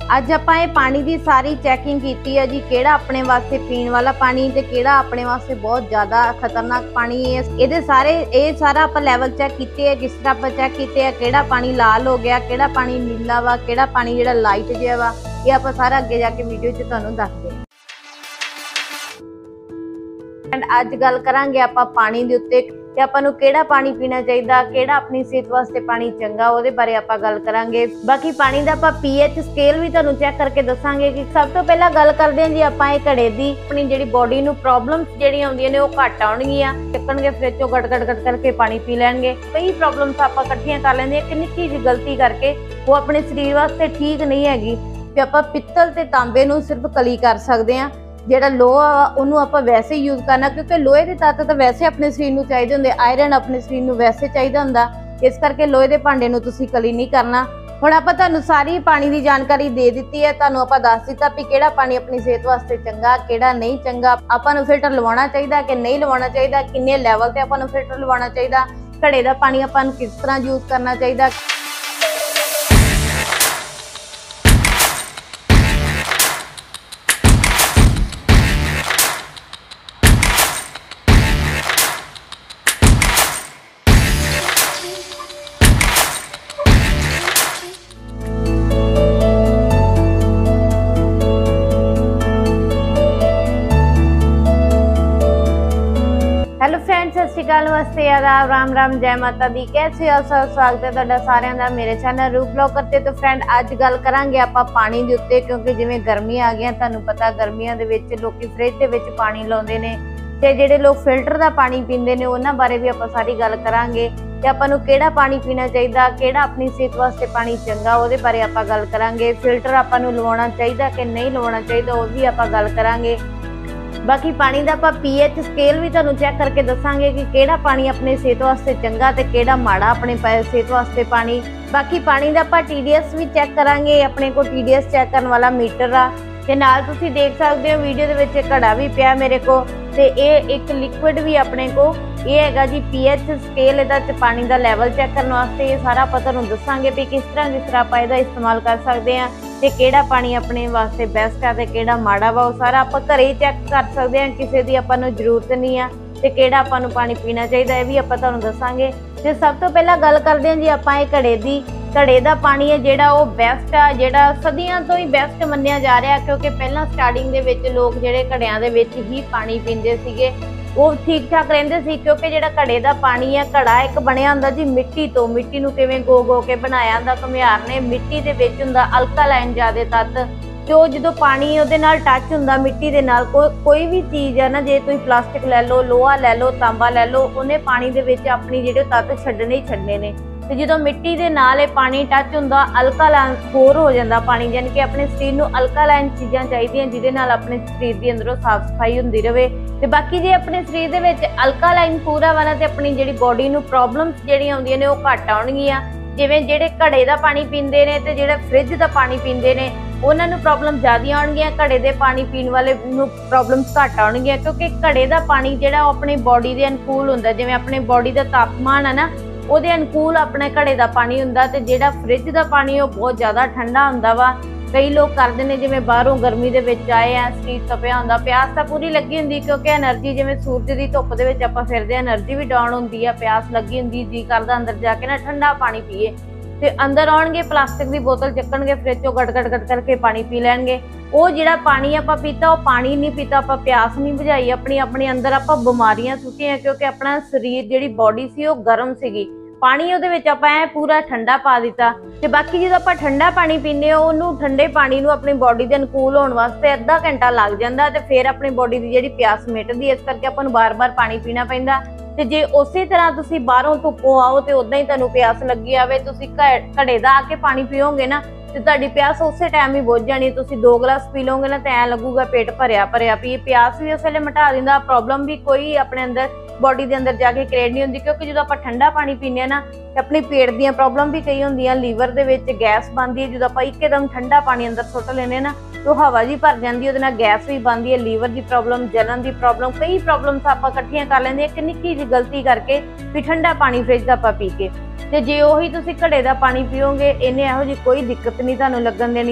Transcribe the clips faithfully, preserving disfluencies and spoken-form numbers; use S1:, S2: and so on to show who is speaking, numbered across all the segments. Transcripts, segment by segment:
S1: ਅੱਜ ਆਪਾਂ ਇਹ ਪਾਣੀ ਦੀ ਸਾਰੀ ਚੈਕਿੰਗ ਕੀਤੀ ਹੈ जी ਕਿਹੜਾ ਆਪਣੇ ਵਾਸਤੇ ਪੀਣ ਵਾਲਾ ਪਾਣੀ ਤੇ ਕਿਹੜਾ ਆਪਣੇ ਵਾਸਤੇ ਬਹੁਤ ਜ਼ਿਆਦਾ ਖਤਰਨਾਕ ਪਾਣੀ ਹੈ। ਇਹਦੇ ਸਾਰੇ ਇਹ ਸਾਰਾ ਆਪਾਂ ਲੈਵਲ ਚੈੱਕ ਕੀਤੇ ਹੈ। ਜਿਸ ਤਰ੍ਹਾਂ ਆਪਾਂ ਚੈੱਕ ਕੀਤੇ ਹੈ ਕਿਹੜਾ ਪਾਣੀ ਲਾਲ ਹੋ ਗਿਆ, ਕਿਹੜਾ ਪਾਣੀ ਨੀਲਾ ਵਾ, ਕਿਹੜਾ ਪਾਣੀ ਜਿਹੜਾ ਲਾਈਟ ਜਿਹਾ ਵਾ, ਇਹ ਆਪਾਂ ਸਾਰਾ ਅੱਗੇ ਜਾ ਕੇ ਵੀਡੀਓ 'ਚ ਤੁਹਾਨੂੰ ਦੱਸਦੇ ਹਾਂ। ਐਂਡ ਅੱਜ ਗੱਲ ਕਰਾਂਗੇ ਆਪਾਂ ਪਾਣੀ ਦੇ ਉੱਤੇ ਤੇ ਆਪਾਂ ਨੂੰ ਕਿਹੜਾ ਪਾਣੀ ਪੀਣਾ ਚਾਹੀਦਾ, ਕਿਹੜਾ ਆਪਣੀ ਸਿਹਤ ਵਾਸਤੇ ਪਾਣੀ ਚੰਗਾ, ਉਹਦੇ ਬਾਰੇ ਆਪਾਂ ਗੱਲ ਕਰਾਂਗੇ। ਬਾਕੀ ਪਾਣੀ ਦਾ ਆਪਾਂ ਪੀਐਚ ਸਕੇਲ ਵੀ ਤੁਹਾਨੂੰ ਚੈੱਕ ਕਰਕੇ ਦੱਸਾਂਗੇ। ਕਿ ਸਭ ਤੋਂ ਪਹਿਲਾਂ ਗੱਲ ਕਰਦੇ ਹਾਂ ਜੀ ਆਪਾਂ ਇਹ ਘੜੇ ਦੀ। ਆਪਣੀ ਜਿਹੜੀ ਬੋਡੀ ਨੂੰ ਪ੍ਰੋਬਲਮਸ ਜਿਹੜੀਆਂ ਆਉਂਦੀਆਂ ਨੇ ਉਹ ਘੱਟ ਆਉਣਗੀਆਂ। ਚੱਕਣਗੇ ਫ੍ਰਿਜ ਚੋਂ ਗੜ ਗੜ ਗੜ ਕਰਕੇ ਪਾਣੀ ਪੀ ਲੈਣਗੇ। ਕਈ ਪ੍ਰੋਬਲਮਸ ਆਪਾਂ ਇਕੱਠੀਆਂ ਕਰ ਲੈਂਦੇ ਹਾਂ ਕਿ ਨਿੱਕੀ ਜਿਹੀ ਗਲਤੀ ਕਰਕੇ ਉਹ ਆਪਣੇ ਸਰੀਰ ਵਾਸਤੇ ਠੀਕ ਨਹੀਂ ਹੈਗੀ। ਤੇ ਆਪਾਂ ਪਿੱਤਲ ਤੇ ਤਾਂਬੇ ਨੂੰ ਸਿਰਫ ਕਲੀ ਕਰ ਸਕਦੇ ਹਾਂ। ਜਿਹੜਾ ਲੋਹਾ ਉਹਨੂੰ ਆਪਾਂ ਵੈਸੇ ਯੂਜ਼ ਕਰਨਾ, ਕਿਉਂਕਿ ਲੋਹੇ ਦੇ ਤੱਤ ਤਾਂ ਵੈਸੇ ਆਪਣੇ ਸਰੀਰ ਨੂੰ ਚਾਹੀਦੇ ਹੁੰਦੇ। ਆਇਰਨ ਆਪਣੇ ਸਰੀਰ ਨੂੰ ਵੈਸੇ ਚਾਹੀਦਾ ਹੁੰਦਾ, ਇਸ ਕਰਕੇ ਲੋਹੇ ਦੇ ਭਾਂਡੇ ਨੂੰ ਤੁਸੀਂ ਕਲੀ ਨਹੀਂ ਕਰਨਾ। ਹੁਣ ਆਪਾਂ ਤੁਹਾਨੂੰ ਸਾਰੀ ਪਾਣੀ ਦੀ ਜਾਣਕਾਰੀ ਦੇ ਦਿੱਤੀ ਹੈ। ਤੁਹਾਨੂੰ ਆਪਾਂ ਦੱਸ ਦਿੱਤਾ ਵੀ ਕਿਹੜਾ ਪਾਣੀ ਆਪਣੀ ਸਿਹਤ ਵਾਸਤੇ ਚੰਗਾ, ਕਿਹੜਾ ਨਹੀਂ ਚੰਗਾ, ਆਪਾਂ ਨੂੰ ਫਿਲਟਰ ਲਵਾਉਣਾ ਚਾਹੀਦਾ ਕਿ ਨਹੀਂ ਲਵਾਉਣਾ ਚਾਹੀਦਾ, ਕਿੰਨੇ ਲੈਵਲ ਤੇ ਆਪਾਂ ਨੂੰ ਫਿਲਟਰ ਲਵਾਉਣਾ ਚਾਹੀਦਾ, ਘੜੇ ਦਾ ਪਾਣੀ ਆਪਾਂ ਨੂੰ ਕਿਸ ਤਰ੍ਹਾਂ ਯੂਜ਼ ਕਰਨਾ ਚਾਹੀਦਾ। हेलो फ्रेंड्स, सत श्री अकाल, नमस्ते, आदाब, राम राम, जय माता दी। कैसे हो सब? स्वागत है तुहाडा सारिਆਂ ਦਾ मेरे चैनल रूप ब्लॉग करते। तो फ्रेंड ਅੱਜ ਗੱਲ ਕਰਾਂਗੇ ਆਪਾਂ ਪਾਣੀ ਦੇ ਉੱਤੇ, ਕਿਉਂਕਿ ਜਿਵੇਂ ਗਰਮੀਆਂ ਆ ਗਈਆਂ, ਤੁਹਾਨੂੰ ਪਤਾ ਗਰਮੀਆਂ ਦੇ ਵਿੱਚ ਲੋਕੀ ਫ੍ਰਿਜ ਦੇ ਵਿੱਚ ਪਾਣੀ ਲਾਉਂਦੇ ਨੇ ਤੇ ਜਿਹੜੇ ਲੋਕ ਫਿਲਟਰ ਦਾ ਪਾਣੀ ਪੀਂਦੇ ਨੇ ਉਹਨਾਂ ਬਾਰੇ ਵੀ ਆਪਾਂ ਸਾਰੀ ਗੱਲ ਕਰਾਂਗੇ। ਤੇ ਆਪਾਂ ਨੂੰ ਕਿਹੜਾ ਪਾਣੀ ਪੀਣਾ ਚਾਹੀਦਾ, ਕਿਹੜਾ ਆਪਣੀ ਸਿਹਤ ਵਾਸਤੇ ਪਾਣੀ ਚੰਗਾ, ਉਹਦੇ ਬਾਰੇ ਆਪਾਂ ਗੱਲ ਕਰਾਂਗੇ। ਫਿਲਟਰ ਆਪਾਂ ਨੂੰ ਲਵਾਉਣਾ ਚਾਹੀਦਾ ਕਿ ਨਹੀਂ ਲਵਾਉਣਾ ਚਾਹੀਦਾ, ਉਹ ਵੀ ਆਪਾਂ ਗੱਲ ਕਰਾਂਗੇ। ਬਾਕੀ ਪਾਣੀ ਦਾ ਆਪਾਂ ਪੀਐਚ ਸਕੇਲ ਵੀ ਤੁਹਾਨੂੰ ਚੈੱਕ ਕਰਕੇ ਦੱਸਾਂਗੇ ਕਿ ਕਿਹੜਾ ਪਾਣੀ ਆਪਣੇ ਸਿਹਤ ਵਾਸਤੇ ਚੰਗਾ ਤੇ ਕਿਹੜਾ ਮਾੜਾ ਆਪਣੇ ਸਿਹਤ ਵਾਸਤੇ ਪਾਣੀ। ਬਾਕੀ ਪਾਣੀ ਦਾ ਆਪਾਂ ਟੀਡੀਐਸ ਵੀ ਚੈੱਕ ਕਰਾਂਗੇ। ਆਪਣੇ ਕੋਲ ਟੀਡੀਐਸ ਚੈੱਕ ਕਰਨ ਵਾਲਾ ਮੀਟਰ ਆ ਤੇ ਨਾਲ ਤੁਸੀਂ ਦੇਖ ਸਕਦੇ ਹੋ ਵੀਡੀਓ ਦੇ ਵਿੱਚ ਘੜਾ ਵੀ ਪਿਆ ਮੇਰੇ ਕੋਲ ਤੇ ਇਹ ਇੱਕ ਲਿਕੁਇਡ ਵੀ ਆਪਣੇ ਕੋਲ ਇਹ ਹੈਗਾ ਜੀ ਪੀਐਚ ਸਕੇਲ। ਇਹਦਾ ਚ ਪਾਣੀ ਦਾ ਲੈਵਲ ਚੈੱਕ ਕਰਨ ਵਾਸਤੇ ਇਹ ਸਾਰਾ ਆਪਾਂ ਤੁਹਾਨੂੰ ਦੱਸਾਂਗੇ ਵੀ ਕਿਸ ਤਰ੍ਹਾਂ ਕਿਸ ਤਰ੍ਹਾਂ ਆਪਾਂ ਇਹਦਾ ਇਸਤੇਮਾਲ ਕਰ ਸਕਦੇ ਹਾਂ ਤੇ ਕਿਹੜਾ ਪਾਣੀ ਆਪਣੇ ਵਾਸਤੇ ਬੈਸਟ ਆ ਤੇ ਕਿਹੜਾ ਮਾੜਾ ਵਾ। ਉਹ ਸਾਰਾ ਆਪਾਂ ਘਰੇ ਚੈੱਕ ਕਰ ਸਕਦੇ ਹਾਂ, ਕਿਸੇ ਦੀ ਆਪਾਂ ਨੂੰ ਜ਼ਰੂਰਤ ਨਹੀਂ ਆ। ਤੇ ਕਿਹੜਾ ਆਪਾਂ ਨੂੰ ਪਾਣੀ ਪੀਣਾ ਚਾਹੀਦਾ ਇਹ ਵੀ ਆਪਾਂ ਤੁਹਾਨੂੰ ਦੱਸਾਂਗੇ। ਤੇ ਸਭ ਤੋਂ ਪਹਿਲਾਂ ਗੱਲ ਕਰਦੇ ਹਾਂ ਜੀ ਆਪਾਂ ਇਹ ਘੜੇ ਦੀ। ਘੜੇ ਦਾ ਪਾਣੀ ਹੈ ਜਿਹੜਾ ਉਹ ਬੈਸਟ ਆ, ਜਿਹੜਾ ਸਦੀਆਂ ਤੋਂ ਹੀ ਬੈਸਟ ਮੰਨਿਆ ਜਾ ਰਿਹਾ, ਕਿਉਂਕਿ ਪਹਿਲਾਂ ਸਟਾਰਟਿੰਗ ਦੇ ਵਿੱਚ ਲੋਕ ਜਿਹੜੇ ਘੜਿਆਂ ਦੇ ਵਿੱਚ ਹੀ ਪਾਣੀ ਪੀਂਦੇ ਸੀਗੇ ਉਹ ਠੀਕ ਠਾਕ ਰਹਿੰਦੇ ਸੀ। ਕਿਉਂਕਿ ਜਿਹੜਾ ਘੜੇ ਦਾ ਪਾਣੀ ਹੈ, ਘੜਾ ਇੱਕ ਬਣਿਆ ਹੁੰਦਾ ਜੀ ਮਿੱਟੀ ਤੋਂ। ਮਿੱਟੀ ਨੂੰ ਕਿਵੇਂ ਗੋ ਗੋ ਕੇ ਬਣਾਇਆ ਹੁੰਦਾ ਘੁਮਿਆਰ ਨੇ। ਮਿੱਟੀ ਦੇ ਵਿੱਚ ਹੁੰਦਾ ਅਲਕਾਲਾਈਨ ਜ਼ਿਆਦਾ ਤੱਤ ਤੇ ਉਹ ਜਦੋਂ ਪਾਣੀ ਉਹਦੇ ਨਾਲ ਟੱਚ ਹੁੰਦਾ ਮਿੱਟੀ ਦੇ ਨਾਲ, ਕੋਈ ਕੋਈ ਵੀ ਚੀਜ਼ ਹੈ ਨਾ, ਜੇ ਤੁਸੀਂ ਪਲਾਸਟਿਕ ਲੈ ਲਓ, ਲੋਹਾ ਲੈ ਲਓ, ਤਾਂਬਾ ਲੈ ਲਓ, ਉਹਨੇ ਪਾਣੀ ਦੇ ਵਿੱਚ ਆਪਣੀ ਜਿਹੜੇ ਤੱਤ ਛੱਡਣੇ ਹੀ ਛੱਡਣੇ ਨੇ। ਤੇ ਜਦੋਂ ਮਿੱਟੀ ਦੇ ਨਾਲ ਇਹ ਪਾਣੀ ਟੱਚ ਹੁੰਦਾ ਅਲਕਾਲਾਈਨ ਹੋਰ ਹੋ ਜਾਂਦਾ ਪਾਣੀ, ਯਾਨੀ ਕਿ ਆਪਣੇ ਸਰੀਰ ਨੂੰ ਅਲਕਾਲਾਈਨ ਚੀਜ਼ਾਂ ਚਾਹੀਦੀਆਂ ਜਿਹਦੇ ਨਾਲ ਆਪਣੇ ਸਰੀਰ ਦੀ ਅੰਦਰੋਂ ਸਾਫ਼ ਸਫਾਈ ਹੁੰਦੀ ਰਹੇ। ਤੇ ਬਾਕੀ ਜੇ ਆਪਣੇ ਸਰੀਰ ਦੇ ਵਿੱਚ ਅਲਕਾਲਾਈਨ ਪੂਰਾ ਵਾ ਨਾ ਤੇ ਆਪਣੀ ਜਿਹੜੀ ਬੋਡੀ ਨੂੰ ਪ੍ਰੋਬਲਮਸ ਜਿਹੜੀਆਂ ਆਉਂਦੀਆਂ ਨੇ ਉਹ ਘੱਟ ਆਉਣਗੀਆਂ। ਜਿਵੇਂ ਜਿਹੜੇ ਘੜੇ ਦਾ ਪਾਣੀ ਪੀਂਦੇ ਨੇ ਤੇ ਜਿਹੜੇ ਫ੍ਰਿਜ ਦਾ ਪਾਣੀ ਪੀਂਦੇ ਨੇ ਉਹਨਾਂ ਨੂੰ ਪ੍ਰੋਬਲਮ ਜ਼ਿਆਦਾ ਆਉਣਗੀਆਂ। ਘੜੇ ਦੇ ਪਾਣੀ ਪੀਣ ਵਾਲੇ ਨੂੰ ਪ੍ਰੋਬਲਮਸ ਘੱਟ ਆਉਣਗੀਆਂ, ਕਿਉਂਕਿ ਘੜੇ ਦਾ ਪਾਣੀ ਜਿਹੜਾ ਉਹ ਆਪਣੀ ਬੋਡੀ ਦੇ ਅਨੁਕੂਲ ਹੁੰਦਾ। ਜਿਵੇਂ ਆਪਣੀ ਬੋਡੀ ਦਾ ਤਾਪਮਾਨ ਹੈ ਨਾ ਉਹਦੇ ਅਨੁਕੂਲ ਆਪਣੇ ਘੜੇ ਦਾ ਪਾਣੀ ਹੁੰਦਾ। ਤੇ ਜਿਹੜਾ ਫ੍ਰਿਜ ਦਾ ਪਾਣੀ ਉਹ ਬਹੁਤ ਜ਼ਿਆਦਾ ਠੰਡਾ ਹੁੰਦਾ ਵਾ। ਕਈ ਲੋਕ ਕਰਦੇ ਨੇ ਜਿਵੇਂ ਬਾਹਰੋਂ ਗਰਮੀ ਦੇ ਵਿੱਚ ਆਏ ਆ, ਸਰੀਰ ਤਪਿਆ ਹੁੰਦਾ, ਪਿਆਸ ਤਾਂ ਪੂਰੀ ਲੱਗੀ ਹੁੰਦੀ, ਕਿਉਂਕਿ એનર્ਜੀ ਜਿਵੇਂ ਸੂਰਜ ਦੀ ਧੁੱਪ ਦੇ ਵਿੱਚ ਆਪਾਂ ਫਿਰਦੇ ਆ, એનર્ਜੀ ਵੀ ਡਾਊਨ ਹੁੰਦੀ ਆ, ਪਿਆਸ ਲੱਗੀ ਹੁੰਦੀ, ਜੀ ਕਰਦਾ ਅੰਦਰ ਜਾ ਕੇ ਨਾ ਠੰਡਾ ਪਾਣੀ ਪੀਏ। ਤੇ ਅੰਦਰ ਆਉਣਗੇ ਪਲਾਸਟਿਕ ਦੀ ਬੋਤਲ ਚੱਕਣਗੇ, ਫ੍ਰਿਜ ਚੋਂ ਗੜ ਗੜ ਗੜ ਕਰਕੇ ਪਾਣੀ ਪੀ ਲੈਣਗੇ। ਉਹ ਜਿਹੜਾ ਪਾਣੀ ਆਪਾਂ ਪੀਤਾ ਉਹ ਪਾਣੀ ਨਹੀਂ ਪੀਤਾ, ਆਪਾਂ ਪਿਆਸ ਨਹੀਂ ਬੁਝਾਈ ਆਪਣੀ। ਆਪਣੇ ਅੰਦਰ ਆਪਾਂ ਬਿਮਾਰੀਆਂ ਸੁੱਟੀਆਂ, ਕਿਉਂਕਿ ਆਪਣਾ ਸਰੀਰ ਜਿਹੜੀ ਬੋਡੀ ਸੀ ਉਹ ਗਰਮ ਸੀਗੀ। ਪਾਣੀ ਉਹਦੇ ਵਿੱਚ ਆਪਾਂ ਐ ਪੂਰਾ ਠੰਡਾ ਪਾ ਦਿੱਤਾ। ਤੇ ਬਾਕੀ ਜਦੋਂ ਆਪਾਂ ਠੰਡਾ ਪਾਣੀ ਪੀਂਦੇ ਹਾਂ ਉਹਨੂੰ ਠੰਡੇ ਪਾਣੀ ਨੂੰ ਆਪਣੀ ਬੋਡੀ ਦੇ ਅਨੁਕੂਲ ਹੋਣ ਵਾਸਤੇ ਅੱਧਾ ਘੰਟਾ ਲੱਗ ਜਾਂਦਾ ਤੇ ਫਿਰ ਆਪਣੀ ਬੋਡੀ ਦੀ ਜਿਹੜੀ ਪਿਆਸ ਮਿਟਦੀ। ਇਸ ਕਰਕੇ ਆਪਾਂ ਨੂੰ ਬਾਰ-ਬਾਰ ਪਾਣੀ ਪੀਣਾ ਪੈਂਦਾ। ਤੇ ਜੇ ਉਸੇ ਤਰ੍ਹਾਂ ਤੁਸੀਂ ਬਾਹਰੋਂ ਧੁੱਪੋਂ ਆਓ ਤੇ ਉਦਾਂ ਹੀ ਤੁਹਾਨੂੰ ਪਿਆਸ ਲੱਗੀ ਆਵੇ, ਤੁਸੀਂ ਘੜੇ ਦਾ ਆ ਕੇ ਪਾਣੀ ਪੀਓਗੇ ਨਾ ਤੇ ਤੁਹਾਡੀ ਪਿਆਸ ਉਸੇ ਟਾਈਮ ਹੀ ਬੁੱਝ ਜਾਣੀ। ਤੁਸੀਂ ਦੋ ਗਲਾਸ ਪੀ ਲਓਗੇ ਨਾ ਤੇ ਐਂ ਲੱਗੂਗਾ ਪੇਟ ਭਰਿਆ ਭਰਿਆ ਪੀ। ਪਿਆਸ ਵੀ ਉਸ ਵੇਲੇ ਮਿਟਾ ਦਿੰਦਾ, ਪ੍ਰੋਬਲਮ ਵੀ ਕੋਈ ਆਪਣੇ ਅੰਦਰ ਬੋਡੀ ਦੇ ਅੰਦਰ ਜਾ ਕੇ ਕ੍ਰੀਏਟ ਨਹੀਂ ਹੁੰਦੀ। ਕਿਉਂਕਿ ਜਦੋਂ ਆਪਾਂ ਠੰਡਾ ਪਾਣੀ ਪੀਂਦੇ ਹਾਂ ਨਾ ਤੇ ਆਪਣੀ ਪੇਟ ਦੀਆਂ ਪ੍ਰੋਬਲਮ ਵੀ ਕਈ ਹੁੰਦੀਆਂ, ਲੀਵਰ ਦੇ ਵਿੱਚ ਗੈਸ ਬਣਦੀ ਹੈ। ਜਦੋਂ ਆਪਾਂ ਇੱਕਦਮ ਠੰਡਾ ਪਾਣੀ ਅੰਦਰ ਸੁੱਟ ਲੈਂਦੇ ਨਾ तो हवा जी भर जाती है, उहदे गैस भी बनती है, लीवर की प्रॉब्लम, जलन की प्रॉब्लम, कई प्रॉब्लम्स आपां इकट्ठियां कर लैंदे एक निक्की जी गलती करके भी ठंडा पानी फ्रिज का आपां पी के। ते जे उही तुसीं घड़े का पानी पीओगे इन्हें इहो जी कोई दिक्कत नहीं तुहानूं लगन देनी।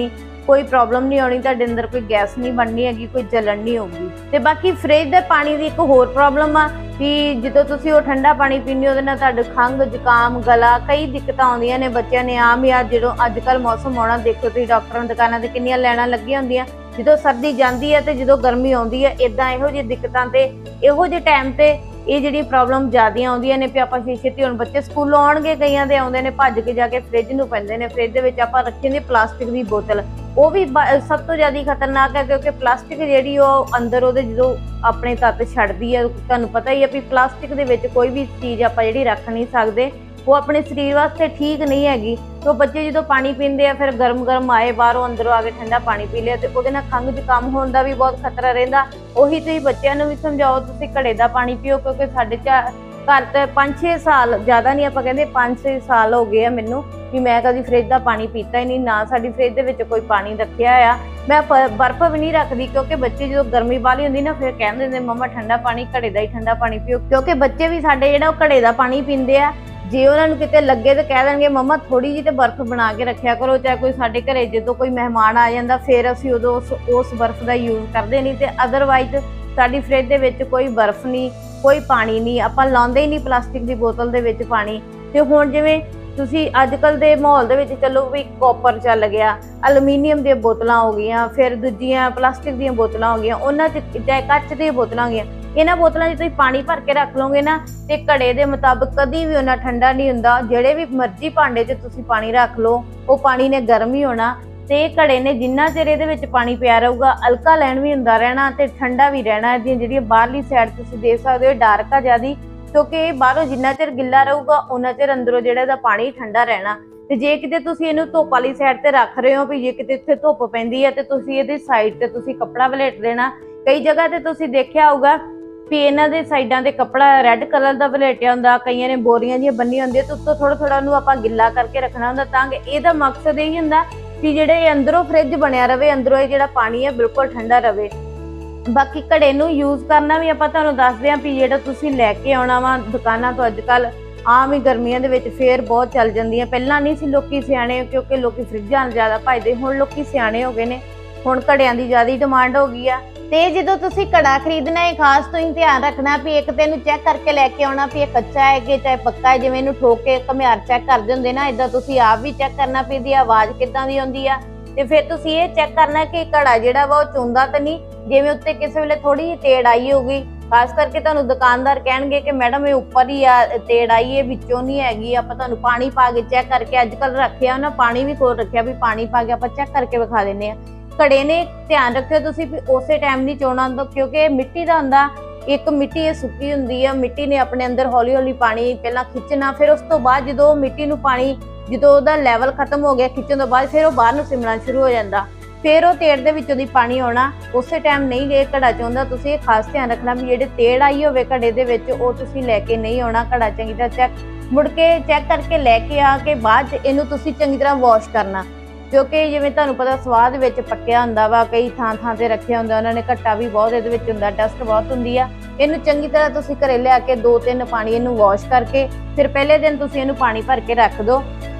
S1: कोई प्रॉब्लम नहीं आनी, तुहाडे अंदर कोई गैस नहीं बननी हैगी, कोई जलन नहीं होगी। ते बाकी फ्रिज दे पानी दी एक होर प्रॉब्लम आ कि जो तुसीं वो ठंडा पानी पींदे हो उहदे नाल तुहाडे खंघ जुकाम गला कई दिक्कतां आउंदियां ने। बच्चिआं ने आम ही आ जो अजकल मौसम आउणा देखो तुसीं डॉक्टरां दी दुकानां ते किन्नियां लाइनां लगियां हुंदियां। जो सर्दी जाती है तो जो गर्मी आती है इदा इहो जी दिक्कतां ते इहो जे टाइम ते ये जी प्रॉब्लम ज़्यादा आउंदियां ने। भी आपां छेती हुण बच्चे स्कूलों आउणगे, कईयां दे आउंदे ने भज के जाके फ्रिज नूं पैंदे ने। फ्रिज दे विच आपां रखी हुंदी प्लास्टिक दी बोतल, वो भी सब तो ज़्यादा खतरनाक है क्योंकि प्लास्टिक जिहड़ी अंदर उहदे जो अपने तत्त छड्डदी है। तुहानूं पता ही है भी प्लास्टिक दे विच कोई भी चीज़ आपां जिहड़ी रख नहीं सकदे, वो अपने शरीर वास्ते ठीक नहीं हैगी। तो बच्चे जो पानी पींदे आ फिर गर्म गर्म आए बाहरों अंदरों आके ठंडा पानी पी लिया तो उहदे नाल खंघ जुकाम होने का भी बहुत खतरा रहिंदा। उही तुसीं बच्चों नूं भी समझाओ तुसीं घड़े दा पानी पियो, क्योंकि साडे घर तो पाँच छे साल ज़्यादा नहीं आपां कहंदे पाँच छे साल हो गए मैनूं भी मैं कभी फ्रिज का पानी पीता ही नहीं, ना साडी फ्रिज दे विच कोई पानी रखिया आ। मैं बर्फ भी नहीं रखती क्योंकि बच्चे जो गर्मी वाली होंदी ना फिर कह दिंदे मम्मा ठंडा पानी घड़े दा ही ठंडा पानी पियो, क्योंकि बच्चे भी साडे जिहड़ा घड़े दा पानी पींदे आ। जे उन्होंने किते लगे तो कह देंगे मम्मा थोड़ी जी तो बर्फ बना के रखा करो, चाहे कोई साडे घरे जो कोई मेहमान आ जाता फिर असीं उदों उस, उस बर्फ का यूज़ करते नहीं। तो अदरवाइज साडी फ्रिज दे विच कोई बर्फ नहीं कोई पानी नहीं, आपां लाउंदे ही नहीं प्लास्टिक की बोतल दे विच पानी। तो हुण जिवें तुसीं अजकल दे माहौल दे विच चलो भी कॉपर चल गया, अलमीनीयम दी बोतलां हो गईयां, फिर दूजियां प्लास्टिक दी बोतलां हो गईयां, उन्हां च चाहे कच दी बोतलां हो गईयां। इन्हां बोतलां च तुसीं पानी भर के रख लोगे ना तो घड़े के मुताबिक कभी भी उन्ना ठंडा नहीं हुंदा। जिहड़े भी मर्जी भांडे च तुसीं पानी रख लो वो पानी ने गर्म ही होना, तो घड़े ने जिन्ना चिर इहदे विच पानी पिया रहूगा हल्का लैन भी हुंदा रहना तो ठंडा भी रहना। इहदियां जिहड़ियां बाहरली साइड तुसीं देख सकदे हो डार्क आ ज़्यादा, क्योंकि बाहरों जिन्ना चिर गिला रहूगा उन्ना चिर अंदरों जिहड़ा इहदा पानी ठंडा रहना। तो जे किते तुसीं इहनूं धुप्प वाली साइड ते रख रहे हो भी जे किते इत्थे धुप्प पैंदी है तो तुसीं इहदी साइड ते तुसीं कपड़ा वलेट देना। कई जगह ते तुसीं देखिया होगा भी इन्हां दे साइडां ते कपड़ा रैड कलर का वलेटिया हुंदा, कईयां ने बोरियां जिहियां बन्नियां हुंदियां, तो उत्तों थोड़ा थोड़ा उहनूं आपां गिला करके रखना हुंदा तां कि इहदा मकसद यही हुंदा कि जिहड़े अंदरों फ्रिज बनिया रहे, अंदरों ये जिहड़ा पानी है बिल्कुल ठंडा रहे। बाकी घड़े नूं यूज़ करना भी आपां तुहानूं दसदे हां भी जिहड़ा तुसीं लैके आउणा वा दुकानां तो अजकल आम ही गर्मियों के विच फेयर बहुत चल जांदियां। पहलां नहीं सी लोकी सियाणे क्योंकि लोकी फ्रिजां नाल ज़्यादा भजदे, हुण लोकी सियाणे हो गए ने, हुण घड़ियां दी ज़्यादा ही डिमांड हो गई आ। ते जो तुसीं घड़ा खरीदना है खास तो ही ध्यान रखना भी एक तो इहनूं चैक करके लैके आउणा भी कच्चा है कि चाहे पक्का है। जिवें इहनूं ठोक के घमियार चैक करदे हुंदे ना, इदां तुसीं आप भी चैक करना भी इहदी आवाज़ किदां दी आउंदी आ। ते फिर तुसीं ये चैक करना कि घड़ा जिहड़ा वा ओह चुंदा तो नहीं, जिवें उत्ते किसी वेले थोड़ी जी तेड़ आई होगी, खास करके तुहानूं दुकानदार कहणगे कि मैडम ये उपर ही आ तेड़ आई है विचों नहीं हैगी, आपां तुहानूं पानी पा के चैक करके अजकल रखिया ना पानी भी कोल रखिया भी पानी पा के आपां चैक करके विखा दिंदे आ। घड़े ने ध्यान रखियो तुसीं भी उस टाइम नहीं चोना क्योंकि मिट्टी का हुंदा, एक मिट्टी ये सुक्की हुंदी है, मिट्टी ने अपने अंदर हौली हौली पानी पहला खिंचना, फिर उस तो बाद जो मिट्टी नूं पानी जो उहदा लैवल खत्म हो गया खिंचण तो बाद फिर वो बाहर नूं सिमणा शुरू हो जाता, फिर वो तेड़ दे विचों दी पानी आउणा, उस टाइम नहीं गए घड़ा चोंदा। तुसीं ये खास ध्यान रखना भी जिहड़े तेड़ आई होवे घड़े दे विच ओह तुसीं लैके नहीं आउणा। घड़ा चंगी तरह चैक मुड़ के चैक करके लैके आके बाद च इहनूं तुसीं चंगी तरह वॉश करना, क्योंकि जिवें तुहानूं पता स्वाद विच पट्टिया हुंदा वा, कई थां थां ते रखिया हुंदा, उन्होंने घट्टा भी बहुत इहदे विच हुंदा, डस्ट बहुत हुंदी आ। इहनूं चंगी तरह तुसीं घरे लिया के दो तीन पानी इहनूं वॉश करके फिर पहले दिन तुसीं इहनूं पानी भर के रख दो,